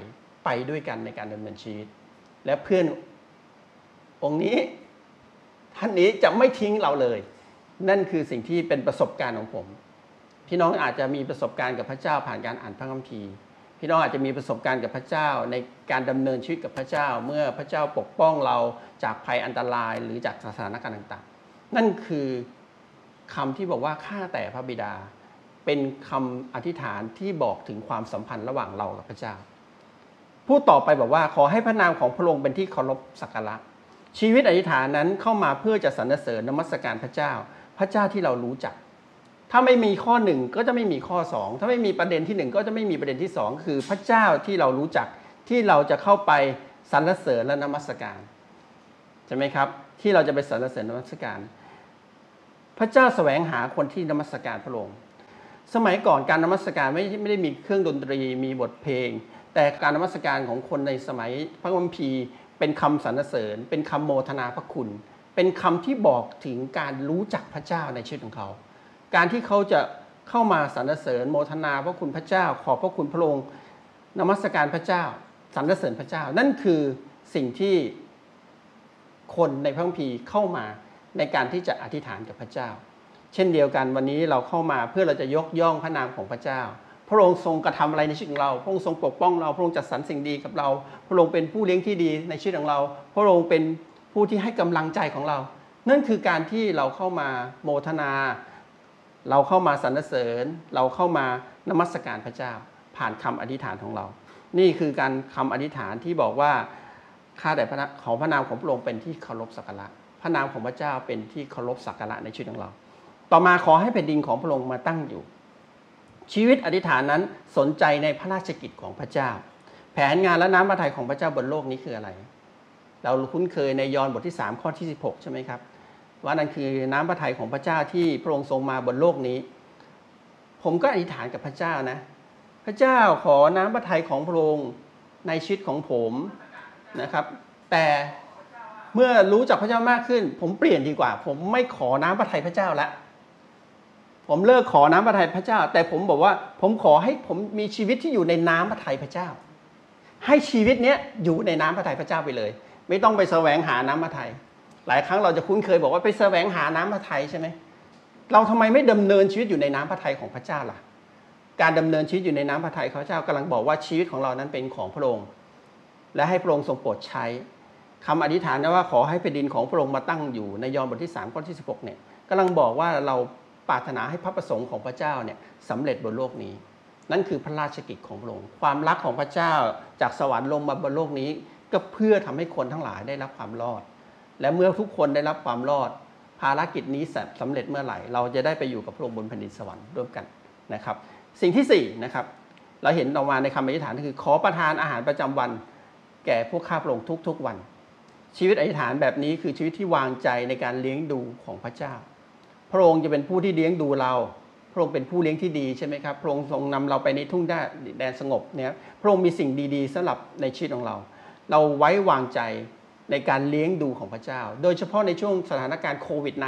ไปด้วยกันในการดำเนินชีวิตและเพื่อนองค์นี้ท่านนี้จะไม่ทิ้งเราเลยนั่นคือสิ่งที่เป็นประสบการณ์ของผมพี่น้องอาจจะมีประสบการณ์กับพระเจ้าผ่านการอ่านพระคัมภีร์พี่น้องอาจจะมีประสบการณ์กับพระเจ้าในการดำเนินชีวิตกับพระเจ้าเมื่อพระเจ้าปกป้องเราจากภัยอันตรายหรือจากสถานการณ์ต่างๆนั่นคือคำที่บอกว่าข้าแต่พระบิดาเป็นคำอธิษฐานที่บอกถึงความสัมพันธ์ระหว่างเรากับพระเจ้าพูดต่อไปบอกว่าขอให้พระนามของพระองค์เป็นที่เคารพสักการะชีวิตอธิษฐานนั้นเข้ามาเพื่อจะสรรเสริญนมัสการพระเจ้าพระเจ้าที่เรารู้จักถ้าไม่มีข้อหนึ่งก็จะไม่มีข้อสองถ้าไม่มีประเด็นที่หนึ่งก็จะไม่มีประเด็นที่สองคือพระเจ้าที่เรารู้จักที่เราจะเข้าไปสรรเสริญและนมัสการใช่ไหมครับที่เราจะไปสรรเสริญนมัสการพระเจ้าแสวงหาคนที่นมัสการพระองค์สมัยก่อนการนมัสการไม่ได้มีเครื่องดนตรีมีบทเพลงแต่การนมัสการของคนในสมัยพระคัมภีร์เป็นคำสรรเสริญเป็นคำโมทนาพระคุณเป็นคำที่บอกถึงการรู้จักพระเจ้าในชีวิตของเขาการที่เขาจะเข้ามาสรรเสริญโมทนาพระคุณพระเจ้าขอบพระคุณพระองค์นมัสการพระเจ้าสรรเสริญพระเจ้านั่นคือสิ่งที่คนในพระคัมภีร์เข้ามาในการที่จะอธิษฐานกับพระเจ้าเช่นเดียวกันวันนี้เราเข้ามาเพื่อเราจะยกย่องพระนามของพระเจ้าพระองค์ทรงกระทำอะไรในชีวิตของเราพระองค์ทรงปกป้องเราพระองค์จัดสรรสิ่งดีกับเราพระองค์เป็นผู้เลี้ยงที่ดีในชีวิตของเราพระองค์เป็นผู้ที่ให้กำลังใจของเรานั่นคือการที่เราเข้ามาโมทนาเราเข้ามาสรรเสริญเราเข้ามานมัสการพระเจ้าผ่านคำอธิษฐานของเรานี่คือการคำอธิษฐานที่บอกว่าข้าแต่ของพระนามของพระองค์เป็นที่เคารพสักการะพระนามของพระเจ้าเป็นที่เคารพสักการะในชีวิตของเราต่อมาขอให้แผ่นดินของพระองค์มาตั้งอยู่ชีวิตอธิษฐานนั้นสนใจในพระราชกิจของพระเจ้าแผนงานและน้ำพระทัยของพระเจ้าบนโลกนี้คืออะไรเราคุ้นเคยในยอห์นบทที่3ข้อที่16ใช่ไหมครับว่านั่นคือน้ำพระทัยของพระเจ้าที่พระองค์ทรงมาบนโลกนี้ผมก็อธิษฐานกับพระเจ้านะพระเจ้าขอน้ำพระทัยของพระองค์ในชีวิตของผมนะครับแต่เมื่อรู้จักพระเจ้ามากขึ้นผมเปลี่ยนดีกว่าผมไม่ขอน้ำพระทัยพระเจ้าละผมเลิกขอน้ำพระทัยพระเจ้าแต่ผมบอกว่าผมขอให้ผมมีชีวิตที่อยู่ในน้ำพระทัยพระเจ้าให้ชีวิตเนี้ยอยู่ในน้ำพระทัยพระเจ้าไปเลยไม่ต้องไปแสวงหาน้ำพระทัยหลายครั้งเราจะคุ้นเคยบอกว่าไปแสวงหาน้ำพระทัยใช่ไหมเราทำไมไม่ดำเนินชีวิตอยู่ในน้ำพระทัยของพระเจ้าล่ะการดำเนินชีวิตอยู่ในน้ำพระทัยของพระเจ้ากำลังบอกว่าชีวิตของเรานั้นเป็นของพระองค์และให้พระองค์ทรงโปรดใช้คำอธิษฐานนะว่าขอให้แผ่นดินของพระองค์มาตั้งอยู่ในยอห์นบทที่3ข้อที่16เนี่ยกำลังบอกว่าเราปรารถนาให้พระประสงค์ของพระเจ้าเนี่ยสำเร็จบนโลกนี้นั่นคือพระราชกิจของพระองค์ความรักของพระเจ้าจากสวรรค์ลงมาบนโลกนี้ก็เพื่อทำให้คนทั้งหลายได้รับความรอดและเมื่อทุกคนได้รับความรอดภารกิจนี้สำเร็จเมื่อไหร่เราจะได้ไปอยู่กับพระองค์บนแผ่นดินสวรรค์ร่วมกันนะครับสิ่งที่4นะครับเราเห็นออกมาในคำอธิษฐานคือขอประทานอาหารประจำวันแก่พวกข้าพระองค์ทุกๆวันชีวิตอธิษฐานแบบนี้คือชีวิตที่วางใจในการเลี้ยงดูของพระเจ้าพระองค์จะเป็นผู้ที่เลี้ยงดูเราพระองค์เป็นผู้เลี้ยงที่ดีใช่ไหมครับพระองค์ทรงนำเราไปในทุ่งแดนสงบเนี่ยพระองค์มีสิ่งดีๆสำหรับในชีวิตของเราเราไว้วางใจในการเลี้ยงดูของพระเจ้าโดยเฉพาะในช่วงสถานการณ์โควิด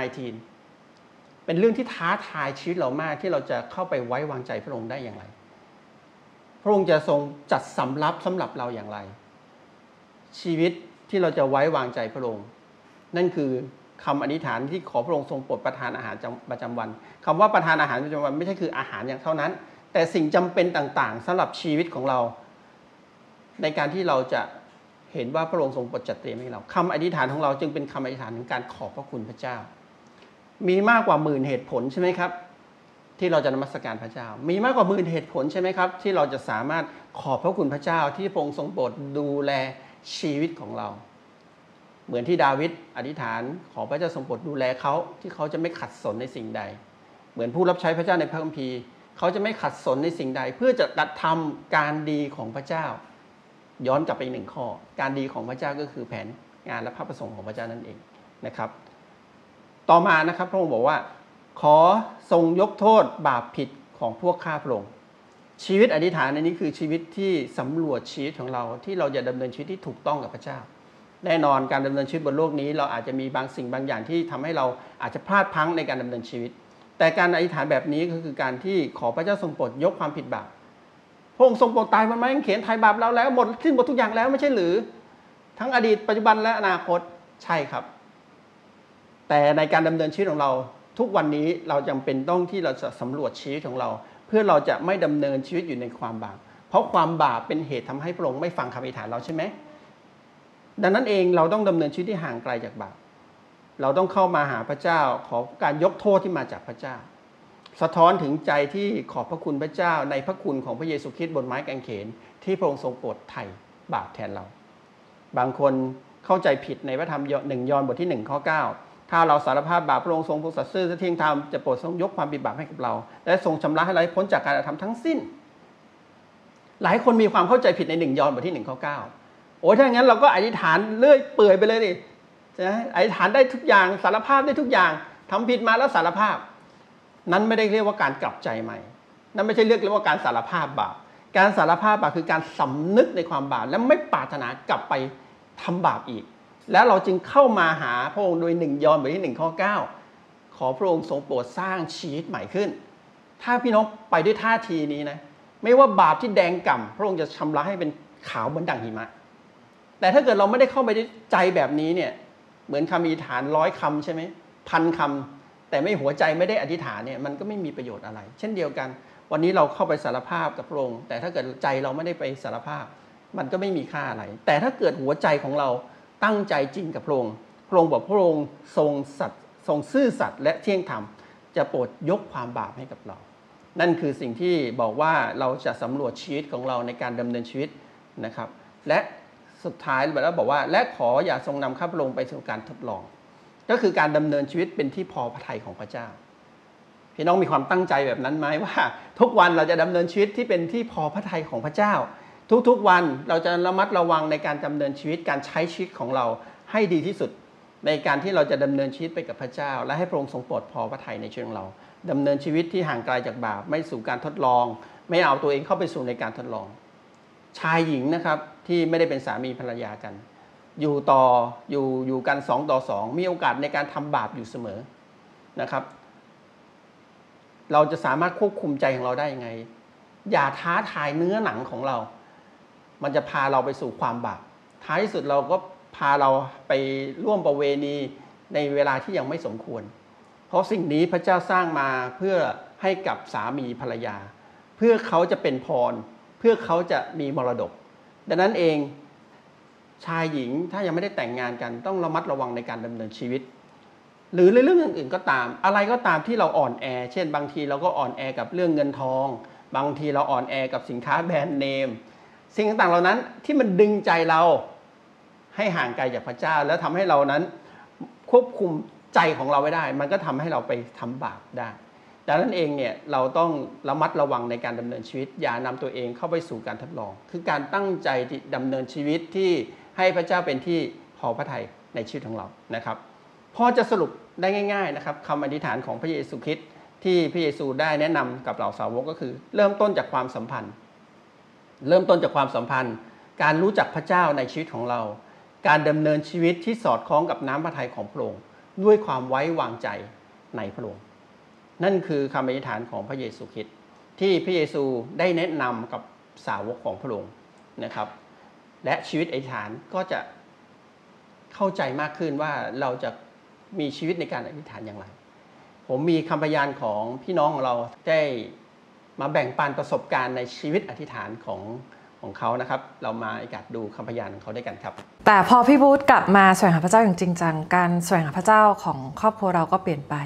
-19 เป็นเรื่องที่ท้าทายชีวิตเรามากที่เราจะเข้าไปไว้วางใจพระองค์ได้อย่างไรพระองค์จะทรงจัดสำรับสำหรับเราอย่างไรชีวิตที่เราจะไว้วางใจพระองค์นั่นคือคำอธิษฐานที่ขอพระองค์ทรงโปรดประทานอาหารประจำวันคำว่าประทานอาหารประจำวันไม่ใช่คืออาหารอย่างเท่านั้นแต่สิ่งจำเป็นต่างๆสำหรับชีวิตของเราในการที่เราจะเห็นว่าพระองค์ทรงโปรดจัดเตรียมให้เราคำอธิษฐานของเราจึงเป็นคำอธิษฐานถึงการขอบพระคุณพระเจ้ามีมากกว่าหมื่นเหตุผลใช่ไหมครับที่เราจะนมัสการพระเจ้ามีมากกว่าหมื่นเหตุผลใช่ไหมครับที่เราจะสามารถขอบพระคุณพระเจ้าที่พระองค์ทรงโปรดดูแลชีวิตของเราเหมือนที่ดาวิดอธิษฐานขอพระเจ้าทรงโปรดดูแลเขาที่เขาจะไม่ขัดสนในสิ่งใดเหมือนผู้รับใช้พระเจ้าในพระคัมภีร์เขาจะไม่ขัดสนในสิ่งใดเพื่อจะกระทำการดีของพระเจ้าย้อนกลับไปอีก1ข้อการดีของพระเจ้าก็คือแผนงานและพระประสงค์ของพระเจ้านั่นเองนะครับต่อมานะครับพระองค์บอกว่าขอทรงยกโทษบาปผิดของพวกข้าพระองค์ชีวิตอธิษฐานในนี้คือชีวิตที่สำรวจชีวิตของเราที่เราจะดำเนินชีวิตที่ถูกต้องกับพระเจ้าแน่นอนการดำเนินชีวิตบนโลกนี้เราอาจจะมีบางสิ่งบางอย่างที่ทำให้เราอาจจะพลาดพลั้งในการดำเนินชีวิตแต่การอธิษฐานแบบนี้ก็คือการที่ขอพระเจ้าทรงโปรดยกความผิดบาปพระองค์ทรงโปรดตายบนไม้กางเขนไถ่บาปเราแล้วหมดสิ้นหมดทุกอย่างแล้วไม่ใช่หรือทั้งอดีตปัจจุบันและอนาคตใช่ครับแต่ในการดำเนินชีวิตของเราทุกวันนี้เราจำเป็นต้องที่เราจะสำรวจชีวิตของเราเพื่อเราจะไม่ดำเนินชีวิตอยู่ในความบาปเพราะความบาปเป็นเหตุทำให้พระองค์ไม่ฟังคำอธิษฐานเราใช่ไหมดังนั้นเองเราต้องดำเนินชีวิตที่ห่างไกลจากบาปเราต้องเข้ามาหาพระเจ้าขอการยกโทษที่มาจากพระเจ้าสะท้อนถึงใจที่ขอบพระคุณพระเจ้าในพระคุณของพระเยซูคริสต์บนไม้กางเขนที่พระองค์ทรงโปรดไถ่บาปแทนเราบางคนเข้าใจผิดในพระธรรม1 ยอห์นบทที่1 ข้อ 9ถ้าเราสารภาพบาปพระองค์ทรงผู้สัตย์ซื่อเที่ยงธรรมจะโปรดทรงยกความผิดบาปให้กับเราและทรงชำระให้เราพ้นจากการกระทำทั้งสิ้นหลายคนมีความเข้าใจผิดใน1 ยอห์นบทที่1 ข้อ 9โอ้ถ้าอย่างนั้นเราก็อธิษฐานเลื่อยเปื่อยไปเลยดิอธิษฐานได้ทุกอย่างสารภาพได้ทุกอย่างทำผิดมาแล้วสารภาพนั้นไม่ได้เรียกว่าการกลับใจใหม่นั่นไม่ใช่เรียกว่าการสารภาพบาปการสารภาพบาปคือการสำนึกในความบาปและไม่ปรารถนากลับไปทำบาปอีกแล้วเราจึงเข้ามาหาพระองค์โดย1 ยอห์นบทที่1 ข้อ 9ขอพระองค์ทรงโปรดสร้างชีวิตใหม่ขึ้นถ้าพี่น้องไปด้วยท่าทีนี้นะไม่ว่าบาปที่แดงก่ำพระองค์จะชำระให้เป็นขาวเหมือนดั่งหิมะแต่ถ้าเกิดเราไม่ได้เข้าไปด้วยใจแบบนี้เนี่ยเหมือนคำอธิษฐาน100 คำใช่ไหม1,000 คำแต่ไม่หัวใจไม่ได้อธิษฐานเนี่ยมันก็ไม่มีประโยชน์อะไรเช่นเดียวกันวันนี้เราเข้าไปสารภาพกับพระองค์แต่ถ้าเกิดใจเราไม่ได้ไปสารภาพมันก็ไม่มีค่าอะไรแต่ถ้าเกิดหัวใจของเราตั้งใจจริงกับพระองค์พระองค์บอกพระองค์ทรงสัตย์ทรงซื่อสัตย์และเที่ยงธรรมจะโปรดยกความบาปให้กับเรานั่นคือสิ่งที่บอกว่าเราจะสำรวจชีวิตของเราในการดำเนินชีวิตนะครับและสุดท้ายแล้วบอกว่าและขออย่าทรงนำข้าพระองค์ไปสู่การทดลองก็คือการดำเนินชีวิตเป็นที่พอพระทัยของพระเจ้าพี่น้องมีความตั้งใจแบบนั้นไหมว่าทุกวันเราจะดำเนินชีวิตที่เป็นที่พอพระทัยของพระเจ้าทุกๆวันเราจะระมัดระวังในการดำเนินชีวิตการใช้ชีวิตของเราให้ดีที่สุดในการที่เราจะดำเนินชีวิตไปกับพระเจ้าและให้พระองค์ทรงโปรดพอพระทัยในชีวิตของเราดำเนินชีวิตที่ห่างไกลจากบาปไม่สู่การทดลองไม่เอาตัวเองเข้าไปสู่ในการทดลองชายหญิงนะครับที่ไม่ได้เป็นสามีภรรยากันอยู่กัน2 ต่อ 2มีโอกาสในการทำบาปอยู่เสมอนะครับเราจะสามารถควบคุมใจของเราได้ยังไงอย่าท้าทายเนื้อหนังของเรามันจะพาเราไปสู่ความบาปท้ายที่สุดเราก็พาเราไปร่วมประเวณีในเวลาที่ยังไม่สมควรเพราะสิ่งนี้พระเจ้าสร้างมาเพื่อให้กับสามีภรรยาเพื่อเขาจะเป็นพรเพื่อเขาจะมีมรดกดังนั้นเองชายหญิงถ้ายังไม่ได้แต่งงานกันต้องระมัดระวังในการดำเนินชีวิตหรือเรื่องอื่นๆก็ตามอะไรก็ตามที่เราอ่อนแอเช่นบางทีเราก็อ่อนแอกับเรื่องเงินทองบางทีเราอ่อนแอกับสินค้าแบรนด์เนมสิ่งต่างๆเหล่านั้นที่มันดึงใจเราให้ห่างไกลจากพระเจ้าแล้วทำให้เรานั้นควบคุมใจของเราไว้ได้มันก็ทำให้เราไปทำบาปได้ดังนั้นเองเนี่ยเราต้องระมัดระวังในการดำเนินชีวิตอย่านำตัวเองเข้าไปสู่การทดลองคือการตั้งใจดำเนินชีวิตที่ให้พระเจ้าเป็นที่พอพระทัยในชีวิตของเรานะครับพอจะสรุปได้ง่ายๆนะครับคำอธิษฐานของพระเยซูคริสต์ที่พระเยซูได้แนะนำกับเหล่าสาวกก็คือเริ่มต้นจากความสัมพันธ์การรู้จักพระเจ้าในชีวิตของเราการดำเนินชีวิตที่สอดคล้องกับน้ำพระทัยของพระองค์ด้วยความไว้วางใจในพระองค์นั่นคือคำอธิษฐานของพระเยซูคริสต์ที่พระเยซูได้แนะนำกับสาวกของพระองค์นะครับและชีวิตอธิษฐานก็จะเข้าใจมากขึ้นว่าเราจะมีชีวิตในการอธิษฐานอย่างไรผมมีคำพยานของพี่น้องของเราได้มาแบ่งปันประสบการณ์ในชีวิตอธิษฐานของเขานะครับเรามาดูคำพยานของเขาด้วยกันครับแต่พอพี่บูธกลับมาแสวงหาพระเจ้าอย่างจริงจังการแสวงหาพระเจ้าของครอบครัวเราก็เปลี่ยนไป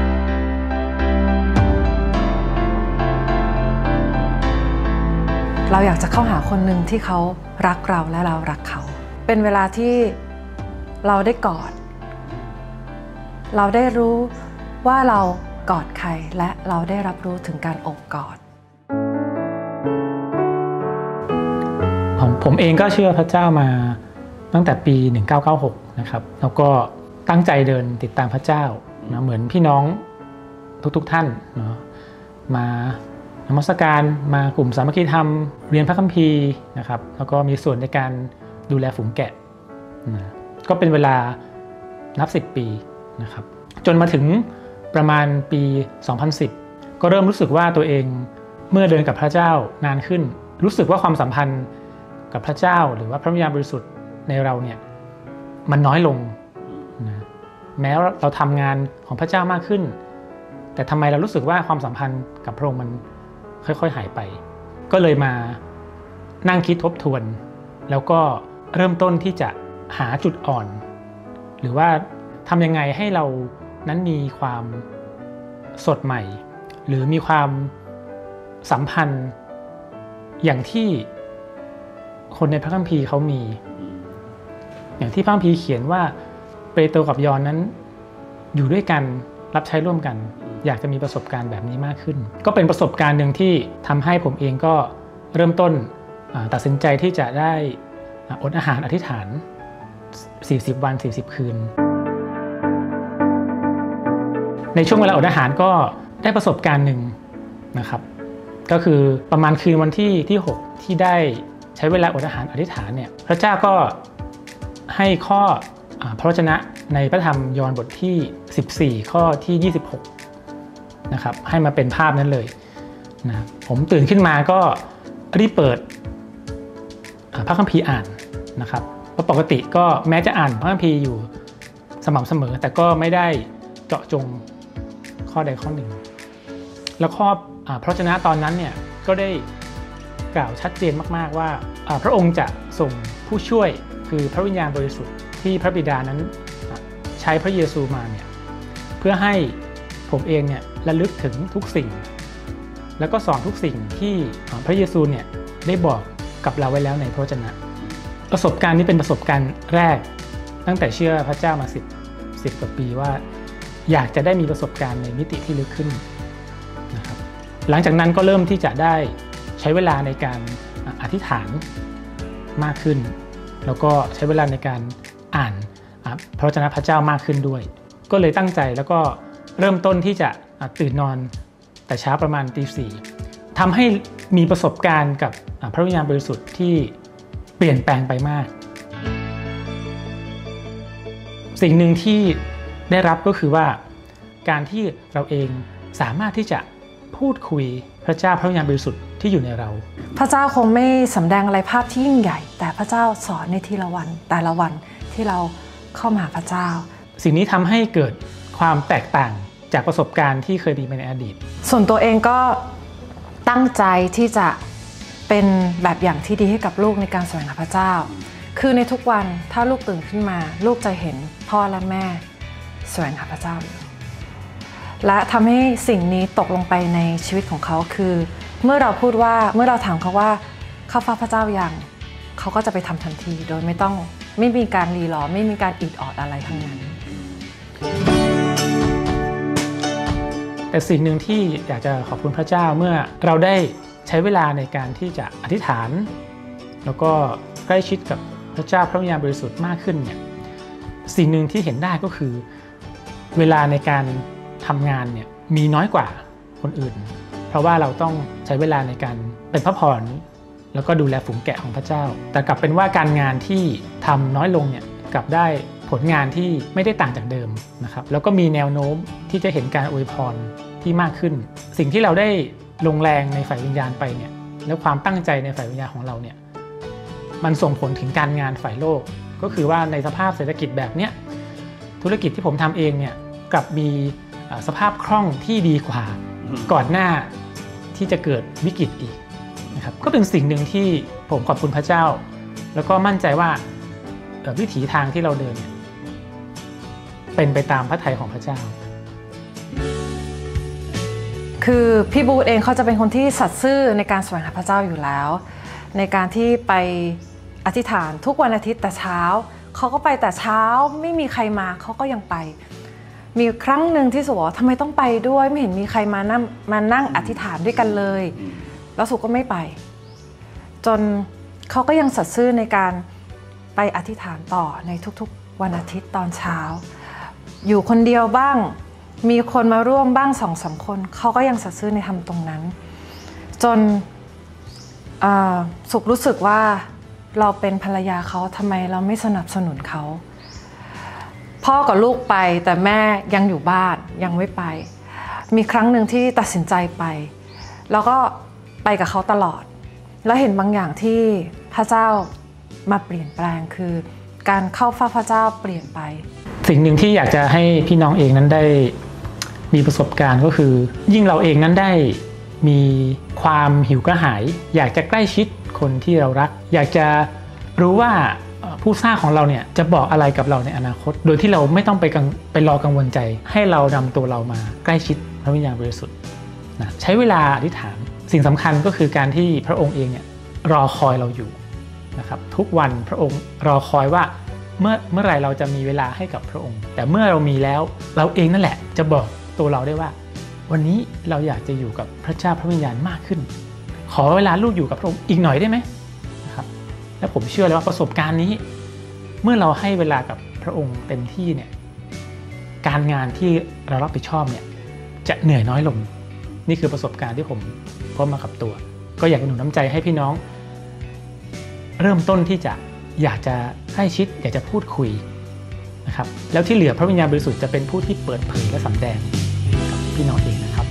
เราอยากจะเข้าหาคนหนึ่งที่เขารักเราและเรารักเขาเป็นเวลาที่เราได้กอดเราได้รู้ว่าเรากอดใครและเราได้รับรู้ถึงการโอบกอดผมเองก็เชื่อพระเจ้ามาตั้งแต่ปี1996นะครับแล้วก็ตั้งใจเดินติดตามพระเจ้านะเหมือนพี่น้องทุกท่านเนาะมานมัสการมากลุ่มสามัคคีธรรมเรียนพระคัมภีร์นะครับแล้วก็มีส่วนในการดูแลฝูงแกะนะก็เป็นเวลานับ10 ปีนะครับจนมาถึงประมาณปี2010ก็เริ่มรู้สึกว่าตัวเองเมื่อเดินกับพระเจ้านานขึ้นรู้สึกว่าความสัมพันธ์กับพระเจ้าหรือว่าพระวิญญาณบริสุทธิ์ในเราเนี่ยมันน้อยลงนะแม้เราทำงานของพระเจ้ามากขึ้นแต่ทำไมเรารู้สึกว่าความสัมพันธ์กับพระองค์มันค่อยๆหายไปก็เลยมานั่งคิดทบทวนแล้วก็เริ่มต้นที่จะหาจุดอ่อนหรือว่าทำยังไงให้เรานั้นมีความสดใหม่หรือมีความสัมพันธ์อย่างที่คนในพระคัมภีร์เขามีอย่างที่พระคัมภีร์เขียนว่าเปโตรกับยอห์นนั้นอยู่ด้วยกันรับใช้ร่วมกันอยากจะมีประสบการณ์แบบนี้มากขึ้นก็เป็นประสบการณ์หนึ่งที่ทำให้ผมเองก็เริ่มต้นตัดสินใจที่จะได้อดอาหารอธิษฐาน40 วัน 40 คืนในช่วงเวลาอดอาหารก็ได้ประสบการณ์หนึ่งนะครับก็คือประมาณคืนวันที่6ที่ได้ใช้เวลาอดอาหารอธิษฐานเนี่ยพระเจ้าก็ให้ข้อพระวจนะในพระธรรมยอห์นบทที่14ข้อที่26นะครับให้มาเป็นภาพนั้นเลยนะผมตื่นขึ้นมาก็รีบเปิดพระคัมภีร์อ่านนะครับเพราะปกติก็แม้จะอ่านพระคัมภีร์อยู่สม่ำเสมอแต่ก็ไม่ได้เจาะจงข้อใดข้อหนึ่งแล้วข้อพระวจนะตอนนั้นเนี่ยก็ได้กล่าวชัดเจนมากๆว่าพระองค์จะส่งผู้ช่วยคือพระวิญญาณบริสุทธิ์ที่พระบิดานั้นใช้พระเยซูมาเนี่ยเพื่อให้ผมเองเนี่ยระลึกถึงทุกสิ่งแล้วก็สอนทุกสิ่งที่พระเยซูเนี่ยได้บอกกับเราไว้แล้วในพระวจนะประสบการณ์นี้เป็นประสบการณ์แรกตั้งแต่เชื่อพระเจ้ามา10 กว่าปีว่าอยากจะได้มีประสบการณ์ในมิติที่ลึกขึ้นนะครับหลังจากนั้นก็เริ่มที่จะได้ใช้เวลาในการอธิษฐานมากขึ้นแล้วก็ใช้เวลาในการอ่านพระวจนะพระเจ้ามากขึ้นด้วยก็เลยตั้งใจแล้วก็เริ่มต้นที่จะตื่นนอนแต่เช้าประมาณตี 4ทำให้มีประสบการณ์กับพระวิญญาณบริสุทธิ์ที่เปลี่ยนแปลงไปมากสิ่งหนึ่งที่ได้รับก็คือว่าการที่เราเองสามารถที่จะพูดคุยพระเจ้าพระวิญญาณบริสุทธิ์ที่อยู่ในเราพระเจ้าคงไม่สำแดงอะไรภาพที่ยิ่งใหญ่แต่พระเจ้าสอนในทีละวันแต่ละวันที่เราเข้ามาหาพระเจ้าสิ่งนี้ทำให้เกิดความแตกต่างจากประสบการณ์ที่เคยมีมาในอดีตส่วนตัวเองก็ตั้งใจที่จะเป็นแบบอย่างที่ดีให้กับลูกในการแสวงหาพระเจ้าคือในทุกวันถ้าลูกตื่นขึ้นมาลูกจะเห็นพ่อและแม่แสวงหาพระเจ้าและทำให้สิ่งนี้ตกลงไปในชีวิตของเขาคือเมื่อเราถามเขาว่าเข้าเฝ้าพระเจ้ายังเขาก็จะไปทำทันทีโดยไม่มีการรีรอไม่มีการอิดออดอะไรทั้งนั้นแต่สิ่งหนึ่งที่อยากจะขอบคุณพระเจ้าเมื่อเราได้ใช้เวลาในการที่จะอธิษฐานแล้วก็ใกล้ชิดกับพระเจ้าพระวิญญาณบริสุทธิ์มากขึ้นเนี่ยสิ่งหนึ่งที่เห็นได้ก็คือเวลาในการทำงานเนี่ยมีน้อยกว่าคนอื่นเพราะว่าเราต้องใช้เวลาในการเป็นพระพรแล้วก็ดูแลฝูงแกะของพระเจ้าแต่กลับเป็นว่าการงานที่ทำน้อยลงเนี่ยกลับได้ผลงานที่ไม่ได้ต่างจากเดิมนะครับแล้วก็มีแนวโน้มที่จะเห็นการอวยพรที่มากขึ้นสิ่งที่เราได้ลงแรงในฝ่ายวิญญาณไปเนี่ยแล้วความตั้งใจในฝ่ายวิญญาณของเราเนี่ยมันส่งผลถึงการงานฝ่ายโลกก็คือว่าในสภาพเศรษฐกิจแบบเนี้ยธุรกิจที่ผมทำเองเนี่ยกลับมีสภาพคล่องที่ดีกว่าก่อนหน้าที่จะเกิดวิกฤตอีกนะครับก็เป็นสิ่งหนึ่งที่ผมขอบคุณพระเจ้าแล้วก็มั่นใจว่าวิถีทางที่เราเดินเนี่ยเป็นไปตามพระทัยของพระเจ้าคือพี่บูธเองเขาจะเป็นคนที่สัตย์ซื่อในการแสวงหาพระเจ้าอยู่แล้วในการที่ไปอธิษฐานทุกวันอาทิตย์แต่เช้าเขาก็ไปแต่เช้าไม่มีใครมาเขาก็ยังไปมีครั้งหนึ่งที่สุบอกทำไมต้องไปด้วยไม่เห็นมีใครมานั่งอธิษฐานด้วยกันเลยแล้วสุก็ไม่ไปจนเขาก็ยังสัตย์ซื่อในการไปอธิษฐานต่อในทุกๆวันอาทิตย์ตอนเช้าอยู่คนเดียวบ้างมีคนมาร่วมบ้าง 2-3 คนเขาก็ยังสัตย์ซื่อในทำตรงนั้นจนสุรู้สึกว่าเราเป็นภรรยาเขาทำไมเราไม่สนับสนุนเขาพ่อกับลูกไปแต่แม่ยังอยู่บ้านยังไม่ไปมีครั้งหนึ่งที่ตัดสินใจไปแล้วก็ไปกับเขาตลอดแล้วเห็นบางอย่างที่พระเจ้ามาเปลี่ยนแปลงคือการเข้าเฝ้าพระเจ้าเปลี่ยนไปสิ่งหนึ่งที่อยากจะให้พี่น้องเองนั้นได้มีประสบการณ์ก็คือยิ่งเราเองนั้นได้มีความหิวกระหายอยากจะใกล้ชิดคนที่เรารักอยากจะรู้ว่าผู้สร้างของเราเนี่ยจะบอกอะไรกับเราในอนาคตโดยที่เราไม่ต้องไปรอกังวลใจให้เรานำตัวเรามาใกล้ชิดพระวิญญาณบริสุทธิ์นะใช้เวลาอธิษฐานสิ่งสำคัญก็คือการที่พระองค์เองเนี่ยรอคอยเราอยู่นะครับทุกวันพระองค์รอคอยว่าเมื่อไรเราจะมีเวลาให้กับพระองค์แต่เมื่อเรามีแล้วเราเองนั่นแหละจะบอกตัวเราได้ว่าวันนี้เราอยากจะอยู่กับพระเจ้าพระวิญญาณมากขึ้นขอเวลาลูกอยู่กับพระองค์อีกหน่อยได้ไหมนะครับและผมเชื่อเลยว่าประสบการณ์นี้เมื่อเราให้เวลากับพระองค์เต็มที่เนี่ยการงานที่เรารับผิดชอบเนี่ยจะเหนื่อยน้อยลงนี่คือประสบการณ์ที่ผมพบมากับตัวก็อยากหนุนน้ำใจให้พี่น้องเริ่มต้นที่จะอยากจะใกล้ชิดอยากจะพูดคุยนะครับแล้วที่เหลือพระวิญญาณบริสุทธิ์จะเป็นผู้ที่เปิดเผยและสำแดงกับพี่น้องเองนะครับ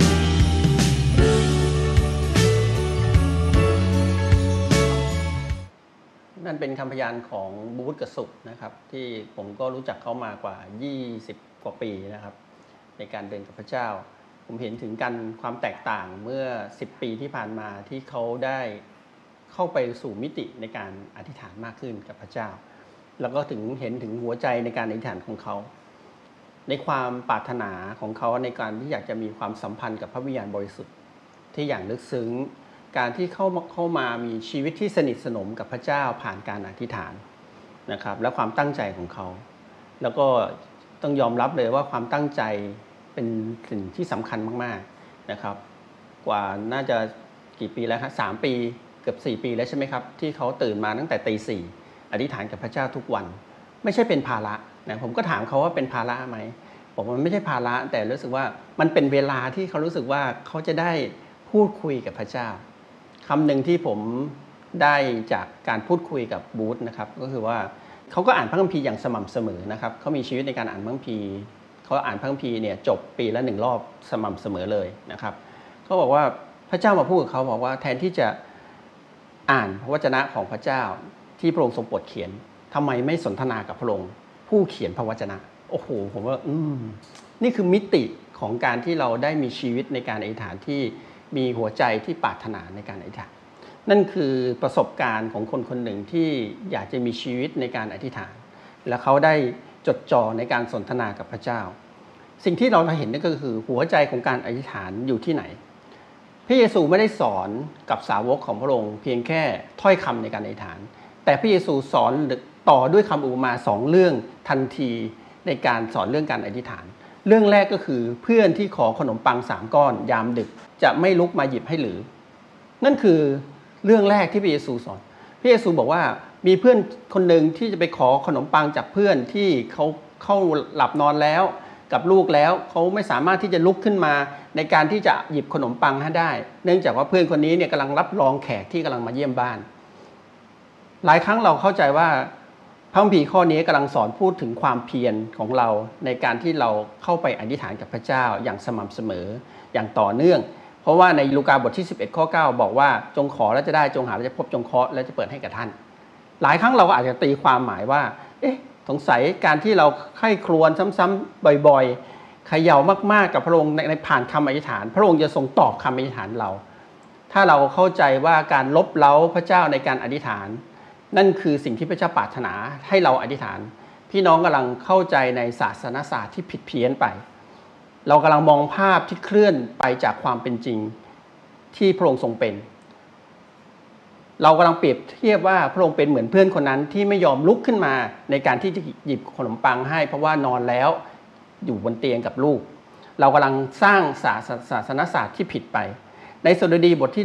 นั่นเป็นคำพยานของบูธกับสุขนะครับที่ผมก็รู้จักเขามากว่า20กว่าปีนะครับในการเดินกับพระเจ้าผมเห็นถึงกันความแตกต่างเมื่อ10ปีที่ผ่านมาที่เขาได้เข้าไปสู่มิติในการอธิษฐานมากขึ้นกับพระเจ้าแล้วก็เห็นถึงหัวใจในการอธิษฐานของเขาในความปรารถนาของเขาในการที่อยากจะมีความสัมพันธ์กับพระวิญญาณบริสุทธิ์ที่อย่างลึกซึ้งการที่เข้ามามีชีวิตที่สนิทสนมกับพระเจ้าผ่านการอธิษฐานนะครับและความตั้งใจของเขาแล้วก็ต้องยอมรับเลยว่าความตั้งใจเป็นสิ่งที่สำคัญมากๆนะครับกว่าน่าจะกี่ปีแล้วครับ3 ปีเกือบ4 ปีแล้วใช่ไหมครับที่เขาตื่นมาตั้งแต่ตี 4อธิษฐานกับพระเจ้าทุกวันไม่ใช่เป็นภาระนะผมก็ถามเขาว่าเป็นภาระไหมบอกว่ามันไม่ใช่ภาระแต่รู้สึกว่ามันเป็นเวลาที่เขารู้สึกว่าเขาจะได้พูดคุยกับพระเจ้าคำหนึ่งที่ผมได้จากการพูดคุยกับบูธนะครับก็คือว่าเขาก็อ่านพระคัมภีร์อย่างสม่ำเสมอนะครับเขามีชีวิตในการอ่านพระคัมภีร์เขาอ่านพระคัมภีร์เนี่ยจบปีละ1 รอบสม่ำเสมอเลยนะครับเขาบอกว่าพระเจ้ามาพูดกับเขาบอกว่าแทนที่จะอ่านพระวจนะของพระเจ้าที่พระองค์ทรงโปรดเขียนทำไมไม่สนทนากับพระองค์ผู้เขียนพระวจนะโอ้โหผมว่านี่คือมิติของการที่เราได้มีชีวิตในการอธิษฐานที่มีหัวใจที่ปรารถนาในการอธิษฐานนั่นคือประสบการณ์ของคนคนหนึ่งที่อยากจะมีชีวิตในการอธิษฐานและเขาได้จดจ่อในการสนทนากับพระเจ้าสิ่งที่เราเห็นนั่นก็คือหัวใจของการอธิษฐานอยู่ที่ไหนพระเยซูไม่ได้สอนกับสาวกของพระองค์เพียงแค่ถ้อยคำในการอธิษฐานแต่พระเยซูสอนต่อด้วยคำอุปมา2 เรื่องทันทีในการสอนเรื่องการอธิษฐานเรื่องแรกก็คือเพื่อนที่ขอขนมปัง3 ก้อนยามดึกจะไม่ลุกมาหยิบให้หรือนั่นคือเรื่องแรกที่พระเยซูสอนพระเยซูบอกว่ามีเพื่อนคนหนึ่งที่จะไปขอขนมปังจากเพื่อนที่เขาเข้าหลับนอนแล้วกับลูกแล้วเขาไม่สามารถที่จะลุกขึ้นมาในการที่จะหยิบขนมปังให้ได้เนื่องจากว่าเพื่อนคนนี้เนี่ยกำลังรับรองแขกที่กำลังมาเยี่ยมบ้านหลายครั้งเราเข้าใจว่าพระคัมภีร์ข้อนี้กำลังสอนพูดถึงความเพียรของเราในการที่เราเข้าไปอธิษฐานกับพระเจ้าอย่างสม่ำเสมออย่างต่อเนื่องเพราะว่าในลูกาบทที่11 ข้อ 9บอกว่าจงขอแล้วจะได้จงหาแล้วจะพบจงเคาะแล้วจะเปิดให้กับท่านหลายครั้งเราก็อาจจะตีความหมายว่าสงสัยการที่เราใคร่ครวญซ้ำๆบ่อยๆเขย่ามากๆกับพระองค์ในผ่านคำอธิษฐานพระองค์จะทรงตอบคำอธิษฐานเราถ้าเราเข้าใจว่าการลบเล้าพระเจ้าในการอธิษฐานนั่นคือสิ่งที่พระเจ้าปรารถนาให้เราอธิษฐานพี่น้องกำลังเข้าใจในศาสนศาสตร์ที่ผิดเพี้ยนไปเรากำลังมองภาพที่เคลื่อนไปจากความเป็นจริงที่พระองค์ทรงเป็นเรากำลังเปรียบเทียบว่าพระองค์เป็นเหมือนเพื่อนคนนั้นที่ไม่ยอมลุกขึ้นมาในการที่จะหยิบขนมปังให้เพราะว่านอนแล้วอยู่บนเตียงกับลูกเรากำลังสร้างศาสนศาสตร์ที่ผิดไปในสดุดีบทที่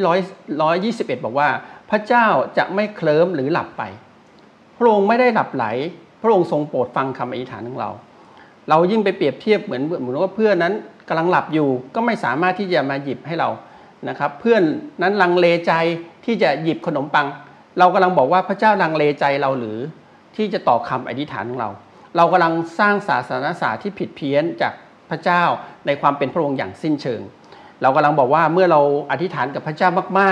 121บอกว่าพระเจ้าจะไม่เคลิ้มหรือหลับไปพระองค์ไม่ได้หลับไหลพระองค์ทรงโปรดฟังคำอธิษฐานของเรายิ่งไปเปรียบเทียบเหมือนว่าเพื่อนนั้นกำลังหลับอยู่ก็ไม่สามารถที่จะมาหยิบให้เรานะครับเพื่อนนั้นลังเลใจที่จะหยิบขนมปังเรากำลังบอกว่าพระเจ้าลังเลใจเราหรือที่จะตอบคำอธิษฐานของเรากำลังสร้างศาสนศาสตร์ที่ผิดเพี้ยนจากพระเจ้าในความเป็นพระองค์อย่างสิ้นเชิงเรากำลังบอกว่าเมื่อเราอธิษฐานกับพระเจ้ามากๆ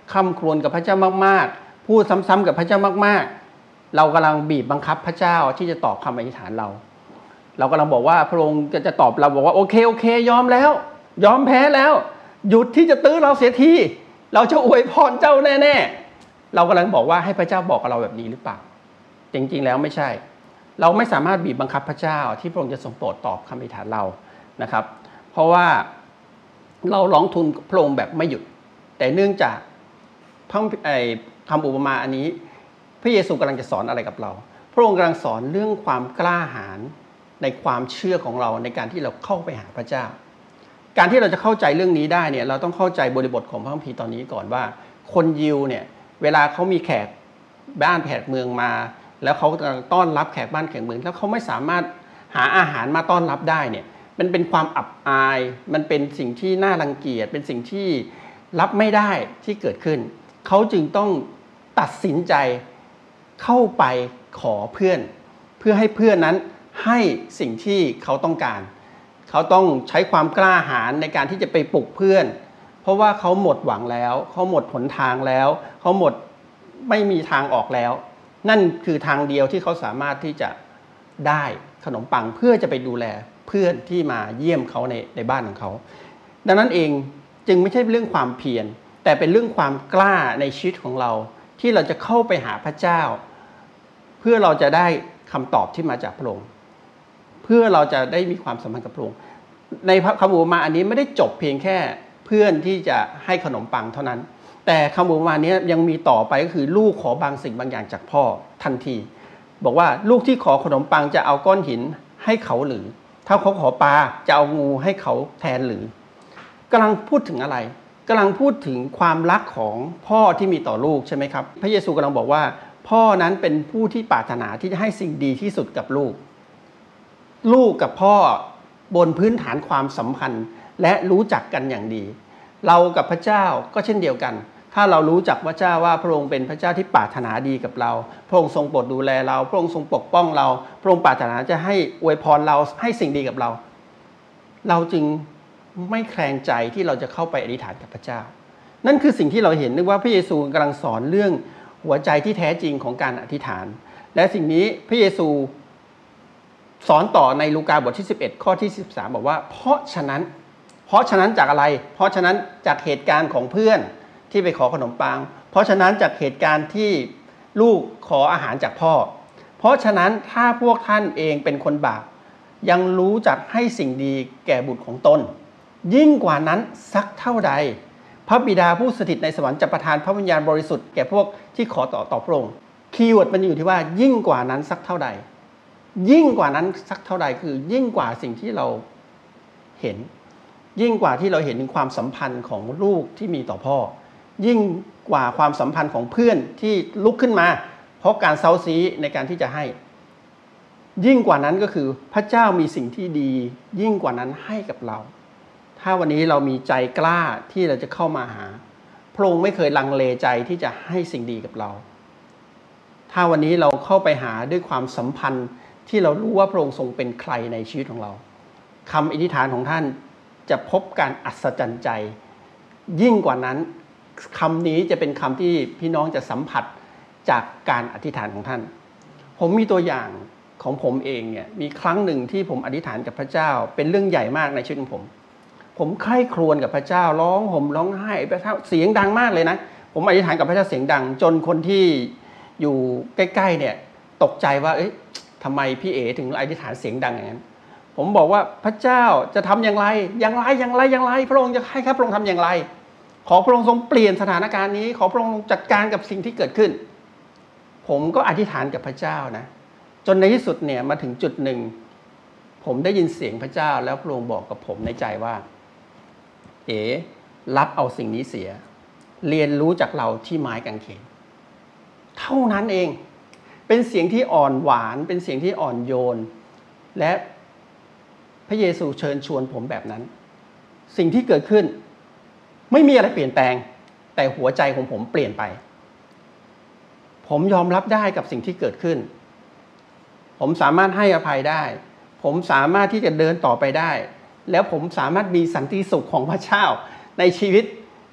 คำครวญกับพระเจ้ามากๆพูดซ้ำๆกับพระเจ้ามากๆเรากำลังบีบบังคับพระเจ้าที่จะตอบคำอธิษฐานเรากำลังบอกว่าพระองค์จะตอบเราบอกว่าโอเคยอมแล้วยอมแพ้แล้วหยุดที่จะตื้อเราเสียทีเราจะอวยพรเจ้าแน่ๆเรากำลังบอกว่าให้พระเจ้าบอกกับเราแบบนี้หรือเปล่าจริงๆแล้วไม่ใช่เราไม่สามารถบีบบังคับพระเจ้าที่พระองค์จะทรงโปรดตอบคำอธิษฐานเรานะครับเพราะว่าเราร้องทูลพระองค์แบบไม่หยุดแต่เนื่องจากคำอุปมาอันนี้พระเยซูกำลังจะสอนอะไรกับเราพระองค์กำลังสอนเรื่องความกล้าหาญในความเชื่อของเราในการที่เราเข้าไปหาพระเจ้าการที่เราจะเข้าใจเรื่องนี้ได้เนี่ยเราต้องเข้าใจบริบทของพระคัมภีร์ตอนนี้ก่อนว่าคนยิวเนี่ยเวลาเขามีแขกบ้านแขกเมืองมาแล้วเขากำลังต้อนรับแขกบ้านแขกเมืองแล้วเขาไม่สามารถหาอาหารมาต้อนรับได้เนี่ยมันเป็นความอับอายมันเป็นสิ่งที่น่ารังเกียจเป็นสิ่งที่รับไม่ได้ที่เกิดขึ้นเขาจึงต้องตัดสินใจเข้าไปขอเพื่อนเพื่อให้เพื่อนนั้นให้สิ่งที่เขาต้องการเขาต้องใช้ความกล้าหาญในการที่จะไปปลุกเพื่อนเพราะว่าเขาหมดหวังแล้วเขาหมดหนทางแล้วเขาหมดไม่มีทางออกแล้วนั่นคือทางเดียวที่เขาสามารถที่จะได้ขนมปังเพื่อจะไปดูแลเพื่อนที่มาเยี่ยมเขาในบ้านของเขาดังนั้นเองจึงไม่ใช่เรื่องความเพียรแต่เป็นเรื่องความกล้าในชีวิตของเราที่เราจะเข้าไปหาพระเจ้าเพื่อเราจะได้คำตอบที่มาจากพระองค์เพื่อเราจะได้มีความสัมพันธ์กับพระองค์ในคำอุปมาอันนี้ไม่ได้จบเพียงแค่เพื่อนที่จะให้ขนมปังเท่านั้นแต่คำอุปมานี้ยังมีต่อไปก็คือลูกขอบางสิ่งบางอย่างจากพ่อทันทีบอกว่าลูกที่ขอขนมปังจะเอาก้อนหินให้เขาหรือถ้าเขาขอปลาจะเอางูให้เขาแทนหรือกำลังพูดถึงอะไรกำลังพูดถึงความรักของพ่อที่มีต่อลูกใช่ไหมครับพระเยซูกำลังบอกว่าพ่อนั้นเป็นผู้ที่ปรารถนาที่จะให้สิ่งดีที่สุดกับลูกกับพ่อบนพื้นฐานความสัมพันธ์และรู้จักกันอย่างดีเรากับพระเจ้าก็เช่นเดียวกันถ้าเรารู้จักพระเจ้าว่าพระองค์เป็นพระเจ้าที่ปรารถนาดีกับเราพระองค์ทรงโปรดดูแลเราพระองค์ทรงปกป้องเราพระองค์ปรารถนาจะให้อวยพรเราให้สิ่งดีกับเราเราจึงไม่แคลงใจที่เราจะเข้าไปอธิษฐานกับพระเจ้านั่นคือสิ่งที่เราเห็นนึกว่าพระเยซูกำลังสอนเรื่องหัวใจที่แท้จริงของการอธิษฐานและสิ่งนี้พระเยซูสอนต่อในลูกาบทที่11ข้อที่13บอกว่าเพราะฉะนั้นจากอะไรเพราะฉะนั้นจากเหตุการณ์ของเพื่อนที่ไปขอขนมปังเพราะฉะนั้นจากเหตุการณ์ที่ลูกขออาหารจากพ่อเพราะฉะนั้นถ้าพวกท่านเองเป็นคนบาปยังรู้จักให้สิ่งดีแก่บุตรของตนยิ่งกว่านั้นสักเท่าใดพระบิดาผู้สถิตในสวรรค์จะประทานพระวิญญาณบริสุทธิ์แก่พวกที่ขอต่อพระองค์คีย์เวิร์ดมันอยู่ที่ว่ายิ่งกว่านั้นสักเท่าใดยิ่งกว่านั้นสักเท่าใดคือยิ่งกว่าสิ่งที่เราเห็นยิ่งกว่าที่เราเห็นถึงความสัมพันธ์ของลูกที่มีต่อพ่อยิ่งกว่าความสัมพันธ์ของเพื่อนที่ลุกขึ้นมาเพราะการเซาซีในการที่จะให้ยิ่งกว่านั้นก็คือพระเจ้ามีสิ่งที่ดียิ่งกว่านั้นให้กับเราถ้าวันนี้เรามีใจกล้าที่เราจะเข้ามาหาพระองค์ไม่เคยลังเลใจที่จะให้สิ่งดีกับเราถ้าวันนี้เราเข้าไปหาด้วยความสัมพันธ์ที่เรารู้ว่าพระองค์ทรงเป็นใครในชีวิตของเราคำอธิษฐานของท่านจะพบการอัศจรรย์ใจยิ่งกว่านั้นคำนี้จะเป็นคำที่พี่น้องจะสัมผัสจากการอธิษฐานของท่านผมมีตัวอย่างของผมเองเนี่ยมีครั้งหนึ่งที่ผมอธิษฐานกับพระเจ้าเป็นเรื่องใหญ่มากในชีวิตของผมใคร่ครวญกับพระเจ้าร้องห่มร้องไห้พระเจ้าเสียงดังมากเลยนะผมอธิษฐานกับพระเจ้าเสียงดังจนคนที่อยู่ใกล้ๆเนี่ยตกใจว่าเอ๊ะทำไมพี่เอ๋ถึงอธิษฐานเสียงดังอย่างนั้นผมบอกว่าพระเจ้าจะทำอย่างไรพระองค์จะให้พระองค์ทำอย่างไรขอพระองค์ทรงเปลี่ยนสถานการณ์นี้ขอพระองค์จัดการกับสิ่งที่เกิดขึ้นผมก็อธิษฐานกับพระเจ้านะจนในที่สุดเนี่ยมาถึงจุดหนึ่งผมได้ยินเสียงพระเจ้าแล้วพระองค์บอกกับผมในใจว่าเอ๋รับเอาสิ่งนี้เสียเรียนรู้จากเราที่ไม้กางเขนเท่านั้นเองเป็นเสียงที่อ่อนหวานเป็นเสียงที่อ่อนโยนและพระเยซูเชิญชวนผมแบบนั้นสิ่งที่เกิดขึ้นไม่มีอะไรเปลี่ยนแปลงแต่หัวใจของผมเปลี่ยนไปผมยอมรับได้กับสิ่งที่เกิดขึ้นผมสามารถให้อภัยได้ผมสามารถที่จะเดินต่อไปได้แล้วผมสามารถมีสันติสุขของพระเจ้าในชีวิต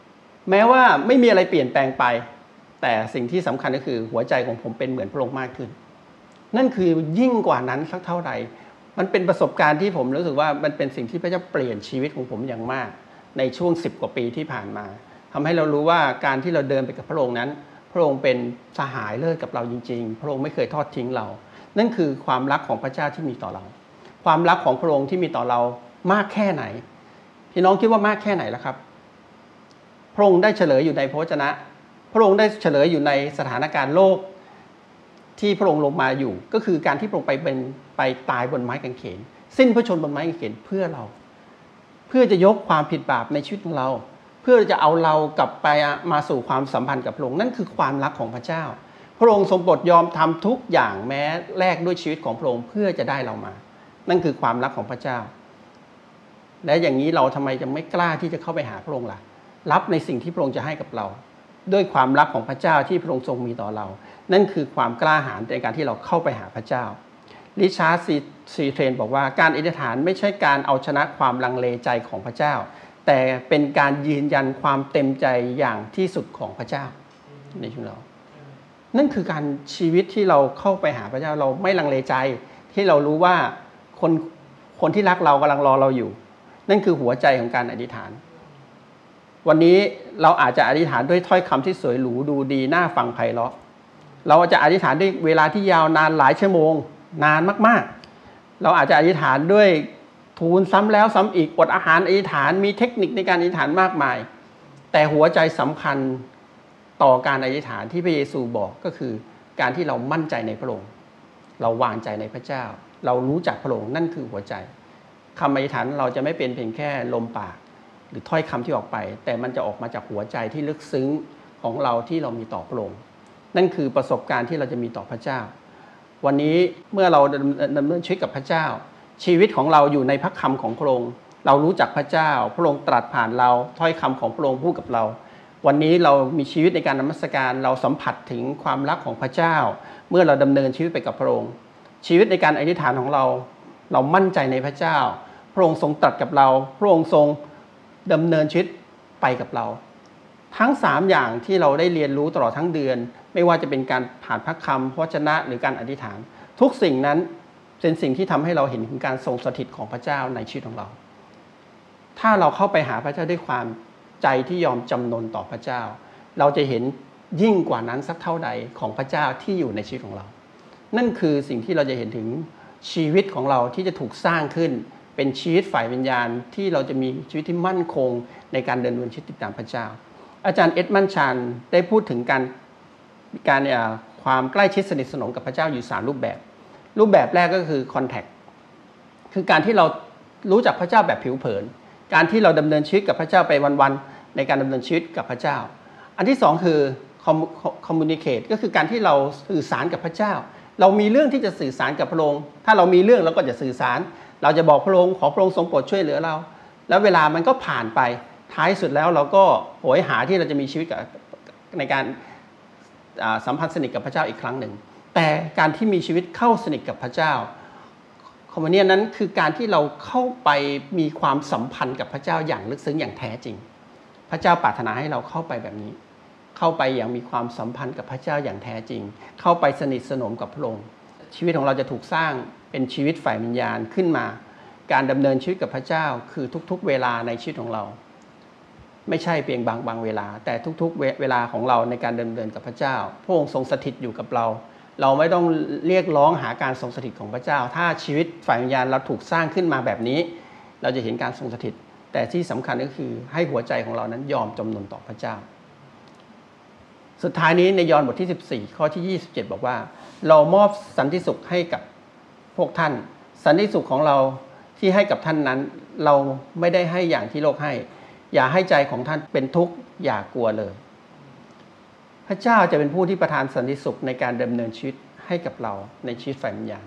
แม้ว่าไม่มีอะไรเปลี่ยนแปลงไปแต่สิ่งที่สำคัญก็คือหัวใจของผมเป็นเหมือนพระองค์มากขึ้นนั่นคือยิ่งกว่านั้นสักเท่าไหร่มันเป็นประสบการณ์ที่ผมรู้สึกว่ามันเป็นสิ่งที่พระเจ้าเปลี่ยนชีวิตของผมอย่างมากในช่วง10 กว่าปีที่ผ่านมาทำให้เรารู้ว่าการที่เราเดินไปกับพระองค์นั้นพระองค์เป็นสหายเลิศกับเราจริงๆพระองค์ไม่เคยทอดทิ้งเรานั่นคือความรักของพระเจ้าที่มีต่อเราความรักของพระองค์ที่มีต่อเรามากแค่ไหนพี่น้องคิดว่ามากแค่ไหนล่ะครับพระองค์ได้เฉลยอยู่ในพระวจนะพระองค์ได้เฉลยอยู่ในสถานการณ์โลกที่พระองค์ลงมาอยู่ก็คือการที่พระองค์ไปตายบนไม้กางเขนสิ้นพระชนม์บนไม้กางเขนเพื่อเราเพื่อจะยกความผิดบาปในชีวิตของเราเพื่อจะเอาเรากลับไปมาสู่ความสัมพันธ์กับพระองค์นั่นคือความรักของพระเจ้าพระองค์ทรงโปรดยอมทำทุกอย่างแม้แลกด้วยชีวิตของพระองค์เพื่อจะได้เรามานั่นคือความรักของพระเจ้าและอย่างนี้เราทำไมจะไม่กล้าที่จะเข้าไปหาพระองค์ล่ะรับในสิ่งที่พระองค์จะให้กับเราด้วยความรักของพระเจ้าที่พระองค์ทรงมีต่อเรานั่นคือความกล้าหาญในการที่เราเข้าไปหาพระเจ้าริชาร์ดซีเทรนบอกว่าการอธิษฐานไม่ใช่การเอาชนะความลังเลใจของพระเจ้าแต่เป็นการยืนยันความเต็มใจอย่างที่สุดของพระเจ้าในชีวิตเรานั่นคือการชีวิตที่เราเข้าไปหาพระเจ้าเราไม่ลังเลใจที่เรารู้ว่าคนที่รักเรากำลังรอเราอยู่นั่นคือหัวใจของการอธิษฐานวันนี้เราอาจจะอธิษฐานด้วยถ้อยคำที่สวยหรูดูดีน่าฟังไพเราะเราจะอธิษฐานด้วยเวลาที่ยาวนานหลายชั่วโมงนานมากๆเราอาจจะอธิษฐานด้วยทูลซ้ำแล้วซ้ำอีกอดอาหารอธิษฐานมีเทคนิคในการอธิษฐานมากมายแต่หัวใจสำคัญต่อการอธิษฐานที่พระเยซูบอกก็คือการที่เรามั่นใจในพระองค์เราวางใจในพระเจ้าเรารู้จักพระองค์นั่นคือหัวใจคำอธิษฐานเราจะไม่เป็นเพียงแค่ลมปากหรือถ้อยคำที่ออกไปแต่มันจะออกมาจากหัวใจที่ลึกซึ้งของเราที่เรามีต่อพระองค์นั่นคือประสบการณ์ที่เราจะมีต่อพระเจ้าวันนี้เมื่อเราดำเนินชีวิตกับพระเจ้าชีวิตของเราอยู่ในพระคำของพระองค์เรารู้จักพระเจ้าพระองค์ตรัสผ่านเราถ้อยคำของพระองค์พูดกับเราวันนี้เรามีชีวิตในการนมัสการเราสัมผัสถึงความรักของพระเจ้าเมื่อเราดำเนินชีวิตไปกับพระองค์ชีวิตในการอธิษฐานของเรามั่นใจในพระเจ้าพระองค์ทรงตรัสกับเราพระองค์ทรงดำเนินชีวิตไปกับเราทั้ง3อย่างที่เราได้เรียนรู้ตลอดทั้งเดือนไม่ว่าจะเป็นการผ่านพระคำพระวจนะหรือการอธิษฐานทุกสิ่งนั้นเป็นสิ่งที่ทำให้เราเห็นถึงการทรงสถิตของพระเจ้าในชีวิตของเราถ้าเราเข้าไปหาพระเจ้าด้วยความใจที่ยอมจำนนต่อพระเจ้าเราจะเห็นยิ่งกว่านั้นสักเท่าใดของพระเจ้าที่อยู่ในชีวิตของเรานั่นคือสิ่งที่เราจะเห็นถึงชีวิตของเราที่จะถูกสร้างขึ้นเป็นชีวิตฝ่ายวิญญาณที่เราจะมีชีวิตที่มั่นคงในการเดินชีวิตติดตามพระเจ้าอาจารย์เอ็ดมันชันได้พูดถึงการความใกล้ชิดสนิทสนมกับพระเจ้าอยู่3รูปแบบแรกก็คือคอนแทคคือการที่เรารู้จักพระเจ้าแบบผิวเผินการที่เราดำเนินชีวิตกับพระเจ้าไปวันๆในการดำเนินชีวิตกับพระเจ้าอันที่2คือคอมมูนิเคตก็คือการที่เราสื่อสารกับพระเจ้าเรามีเรื่องที่จะสื่อสารกับพระองค์ถ้าเรามีเรื่องเราก็จะสื่อสารเราจะบอกพระองค์ขอพระองค์ทรงโปรดช่วยเหลือเราแล้วเวลามันก็ผ่านไปท้ายสุดแล้วเราก็โหยหาที่เราจะมีชีวิตในการสัมพันธ์สนิทกับพระเจ้าอีกครั้งหนึ่งแต่การที่มีชีวิตเข้าสนิทกับพระเจ้าคอมมูเนียนนั้นคือการที่เราเข้าไปมีความสัมพันธ์กับพระเจ้าอย่างลึกซึ้งอย่างแท้จริงพระเจ้าปรารถนาให้เราเข้าไปแบบนี้เข้าไปอย่างมีความสัมพันธ์กับพระเจ้าอย่างแท้จริงเข้าไปสนิทสนมกับพระองค์ชีวิตของเราจะถูกสร้างเป็นชีวิตฝ่ายวิญญาณขึ้นมาการดำเนินชีวิตกับพระเจ้าคือทุกๆเวลาในชีวิตของเราไม่ใช่เพียงบางเวลาแต่ทุกๆเวลาของเราในการดำเนินกับพระเจ้าพระองค์ทรงสถิตอยู่กับเราเราไม่ต้องเรียกร้องหาการทรงสถิตของพระเจ้าถ้าชีวิตฝ่ายวิญญาณเราถูกสร้างขึ้นมาแบบนี้เราจะเห็นการทรงสถิตแต่ที่สำคัญก็คือให้หัวใจของเรานั้นยอมจำนนต่อพระเจ้าสุดท้ายนี้ในยอห์นบทที่14ข้อที่27บอกว่าเรามอบสันติสุขให้กับพวกท่านสันติสุขของเราที่ให้กับท่านนั้นเราไม่ได้ให้อย่างที่โลกให้อย่าให้ใจของท่านเป็นทุกข์อย่ากลัวเลยพระเจ้าจะเป็นผู้ที่ประทานสันติสุขในการดำเนินชีวิตให้กับเราในชีวิตฝ่ายวิญญาณ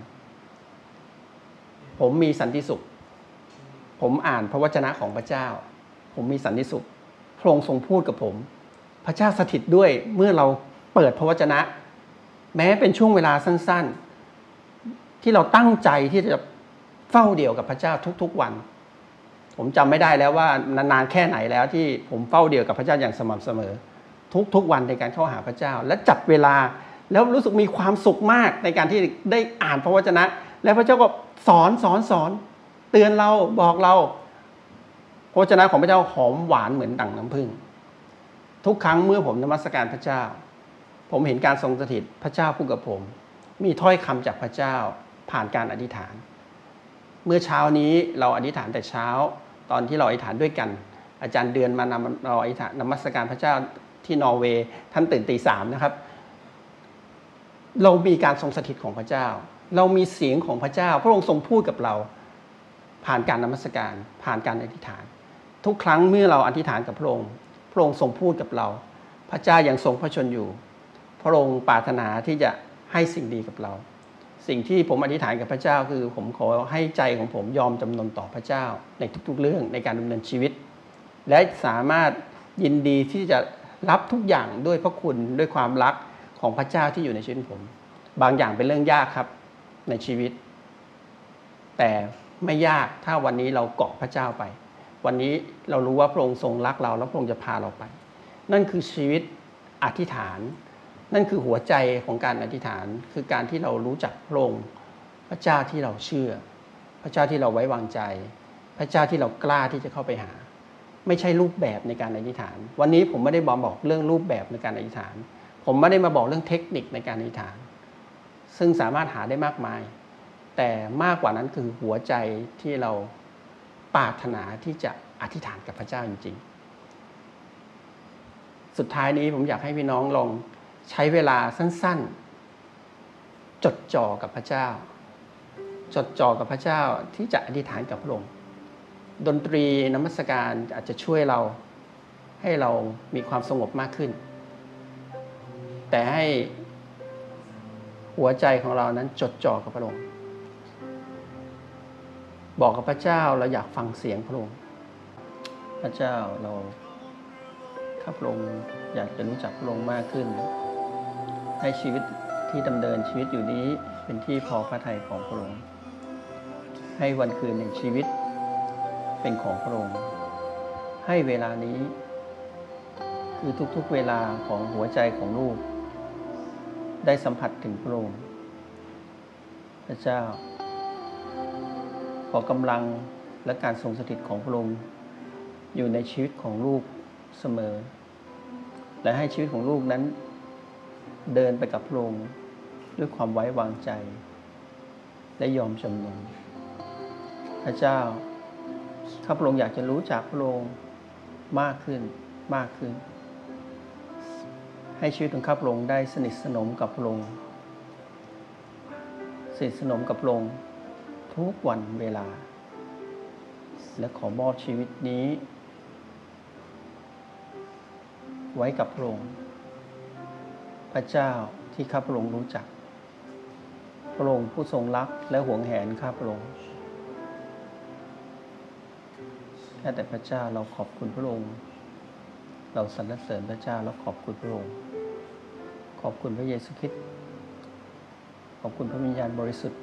ผมมีสันติสุขผมอ่านพระวจนะของพระเจ้าผมมีสันติสุขพระองค์ทรงพูดกับผมพระเจ้าสถิตด้วยเมื่อเราเปิดพระวจนะแม้เป็นช่วงเวลาสั้นๆที่เราตั้งใจที่จะเฝ้าเดี่ยวกับพระเจ้าทุกๆวันผมจำไม่ได้แล้วว่านานๆแค่ไหนแล้วที่ผมเฝ้าเดี่ยวกับพระเจ้าอย่างสม่ำเสมอทุกวันในการเข้าหาพระเจ้าและจัดเวลาแล้วรู้สึกมีความสุขมากในการที่ได้อ่านพระวจนะและพระเจ้าก็สอนเตือนเราบอกเราพระวจนะของพระเจ้าหอมหวานเหมือนดั่งน้ำผึ้งทุกครั้งเมื่อผมนมัสการพระเจ้าผมเห็นการทรงสถิตพระเจ้าพูดกับผมมีถ้อยคำจากพระเจ้าผ่านการอธิษฐานเมื่อเช้านี้เราอธิษฐานแต่เช้าตอนที่เราอธิษฐานด้วยกันอาจารย์เดือนมานำเราอธิษฐานนมัสการพระเจ้าที่นอร์เวย์ท่านตื่นตี 3นะครับเรามีการทรงสถิตของพระเจ้าเรามีเสียงของพระเจ้าพระองค์ทรงพูดกับเราผ่านการนมัสการผ่านการอธิษฐานทุกครั้งเมื่อเราอธิษฐานกับพระองค์พระองค์ทรงพูดกับเราพระเจ้ายังทรงพระชนอยู่พระองค์ปรารถนาที่จะให้สิ่งดีกับเราสิ่งที่ผมอธิษฐานกับพระเจ้าคือผมขอให้ใจของผมยอมจำนนต่อพระเจ้าในทุกๆเรื่องในการดำเนินชีวิตและสามารถยินดีที่จะรับทุกอย่างด้วยพระคุณด้วยความรักของพระเจ้าที่อยู่ในชีวิตผมบางอย่างเป็นเรื่องยากครับในชีวิตแต่ไม่ยากถ้าวันนี้เราเกาะพระเจ้าไปวันนี้เรารู้ว่าพระองค์ทรงรักเราแล้วพระองค์จะพาเราไปนั่นคือชีวิตอธิษฐานนั่นคือหัวใจของการอธิษฐานคือการที่เรารู้จักพระองค์พระเจ้าที่เราเชื่อพระเจ้าที่เราไว้วางใจพระเจ้าที่เรากล้าที่จะเข้าไปหาไม่ใช่รูปแบบในการอธิษฐานวันนี้ผมไม่ได้บอกเรื่องรูปแบบในการอธิษฐานผมไม่ได้มาบอกเรื่องเทคนิคในการอธิษฐานซึ่งสามารถหาได้มากมายแต่มากกว่านั้นคือหัวใจที่เราปรารถนาที่จะอธิษฐานกับพระเจ้าจริงๆสุดท้ายนี้ผมอยากให้พี่น้องลองใช้เวลาสั้นๆจดจ่อกับพระเจ้าจดจ่อกับพระเจ้าที่จะอธิษฐานกับพระองค์ดนตรีนมัสการอาจจะช่วยเราให้เรามีความสงบมากขึ้นแต่ให้หัวใจของเรานั้นจดจ่อกับพระองค์บอกกับพระเจ้าเราอยากฟังเสียงพระองค์พระเจ้าเราข้าพระองค์อยากจะรู้จักพระองค์มากขึ้นให้ชีวิตที่ดำเนินชีวิตอยู่นี้เป็นที่พอพระทัยของพระองค์ให้วันคืนแห่งชีวิตเป็นของพระองค์ให้เวลานี้คือทุกๆเวลาของหัวใจของลูกได้สัมผัสถึงพระองค์พระเจ้าขอกำลังและการทรงสถิตของพระองค์อยู่ในชีวิตของลูกเสมอและให้ชีวิตของลูกนั้นเดินไปกับพระองค์ด้วยความไว้วางใจและยอมจำนนพระเจ้าข้าพระองค์อยากจะรู้จักพระองค์มากขึ้นให้ชีวิตของข้าพระองค์ได้สนิทสนมกับพระองค์สนิทสนมกับพระองค์ทุกวันเวลาและขอมอบชีวิตนี้ไว้กับพระองค์พระเจ้าที่ข้าพระองค์รู้จักพระองค์ผู้ทรงรักและหวงแหนข้าพระองค์แค่แต่พระเจ้าเราขอบคุณพระองค์เราสรรเสริญพระเจ้าและขอบคุณพระองค์ขอบคุณพระเยซูคริสต์ขอบคุณพระวิญญาณบริสุทธิ์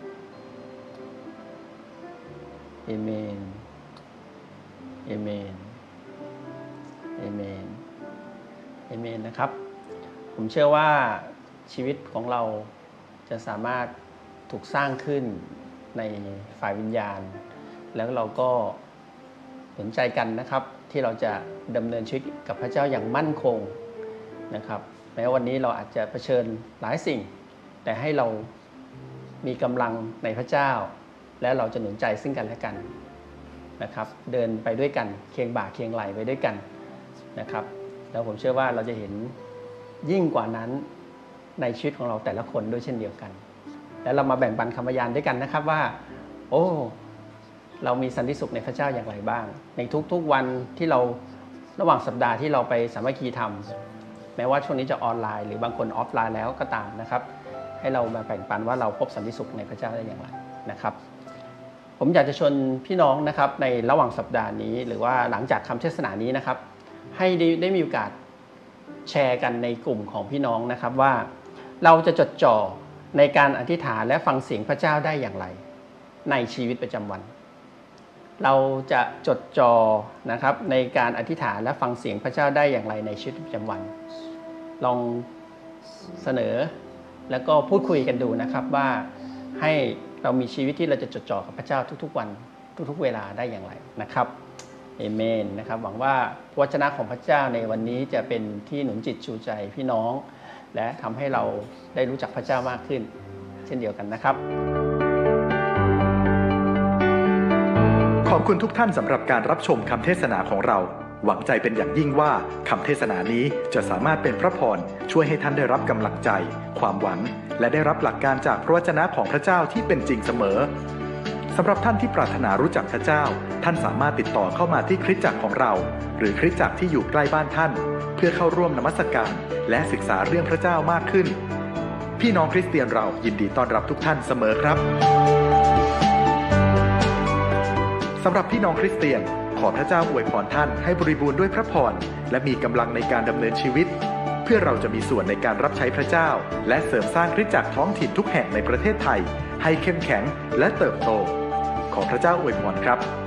เอเมนเอเมนเอเมนเอเมนนะครับผมเชื่อว่าชีวิตของเราจะสามารถถูกสร้างขึ้นในฝ่ายวิญญาณแล้วเราก็สนใจกันนะครับที่เราจะดำเนินชีวิตกับพระเจ้าอย่างมั่นคงนะครับแม้วันนี้เราอาจจะเผชิญหลายสิ่งแต่ให้เรามีกำลังในพระเจ้าและเราจะหนุนใจซึ่งกันและกันนะครับเดินไปด้วยกันเคียงบ่าเคียงไหลไปด้วยกันนะครับแล้วผมเชื่อว่าเราจะเห็นยิ่งกว่านั้นในชีวิตของเราแต่ละคนด้วยเช่นเดียวกันแล้วเรามาแบ่งปันคำพยานด้วยกันนะครับว่าโอ้เรามีสันติสุขในพระเจ้าอย่างไรบ้างในทุกๆวันที่เราระหว่างสัปดาห์ที่เราไปสามัคคีธรรมแม้ว่าช่วงนี้จะออนไลน์หรือบางคนออฟไลน์แล้วก็ตามนะครับให้เรามาแบ่งปันว่าเราพบสันติสุขในพระเจ้าได้อย่างไรนะครับผมอยากจะชวนพี่น้องนะครับในระหว่างสัปดาห์นี้หรือว่าหลังจากคำเทศนานี้นะครับให้ได้มีโอกาสแชร์กันในกลุ่มของพี่น้องนะครับว่าเราจะจดจ่อในการอธิษฐานและฟังเสียงพระเจ้าได้อย่างไรในชีวิตประจำวันเราจะจดจ่อนะครับในการอธิษฐานและฟังเสียงพระเจ้าได้อย่างไรในชีวิตประจำวันลองเสนอแล้วก็พูดคุยกันดูนะครับว่าให้เรามีชีวิตที่เราจะจดจ่อกับพระเจ้าทุกๆวันทุกๆเวลาได้อย่างไรนะครับเอเมนนะครับหวังว่าพระวจนะของพระเจ้าในวันนี้จะเป็นที่หนุนจิตชูใจพี่น้องและทำให้เราได้รู้จักพระเจ้ามากขึ้นเช่นเดียวกันนะครับขอบคุณทุกท่านสำหรับการรับชมคำเทศนาของเราหวังใจเป็นอย่างยิ่งว่าคำเทศนานี้จะสามารถเป็นพระพรช่วยให้ท่านได้รับกำลังใจความหวังและได้รับหลักการจากพระวจนะของพระเจ้าที่เป็นจริงเสมอสำหรับท่านที่ปรารถนารู้จักพระเจ้าท่านสามารถติดต่อเข้ามาที่คริสตจักรของเราหรือคริสตจักรที่อยู่ใกล้บ้านท่านเพื่อเข้าร่วมนมัสการและศึกษาเรื่องพระเจ้ามากขึ้นพี่น้องคริสเตียนเรายินดีต้อนรับทุกท่านเสมอครับสำหรับพี่น้องคริสเตียนขอพระเจ้าอวยพรท่านให้บริบูรณ์ด้วยพระพรและมีกำลังในการดำเนินชีวิตเพื่อเราจะมีส่วนในการรับใช้พระเจ้าและเสริมสร้างคริสตจักรท้องถิ่นทุกแห่งในประเทศไทยให้เข้มแข็งและเติบโตขอพระเจ้าอวยพรครับ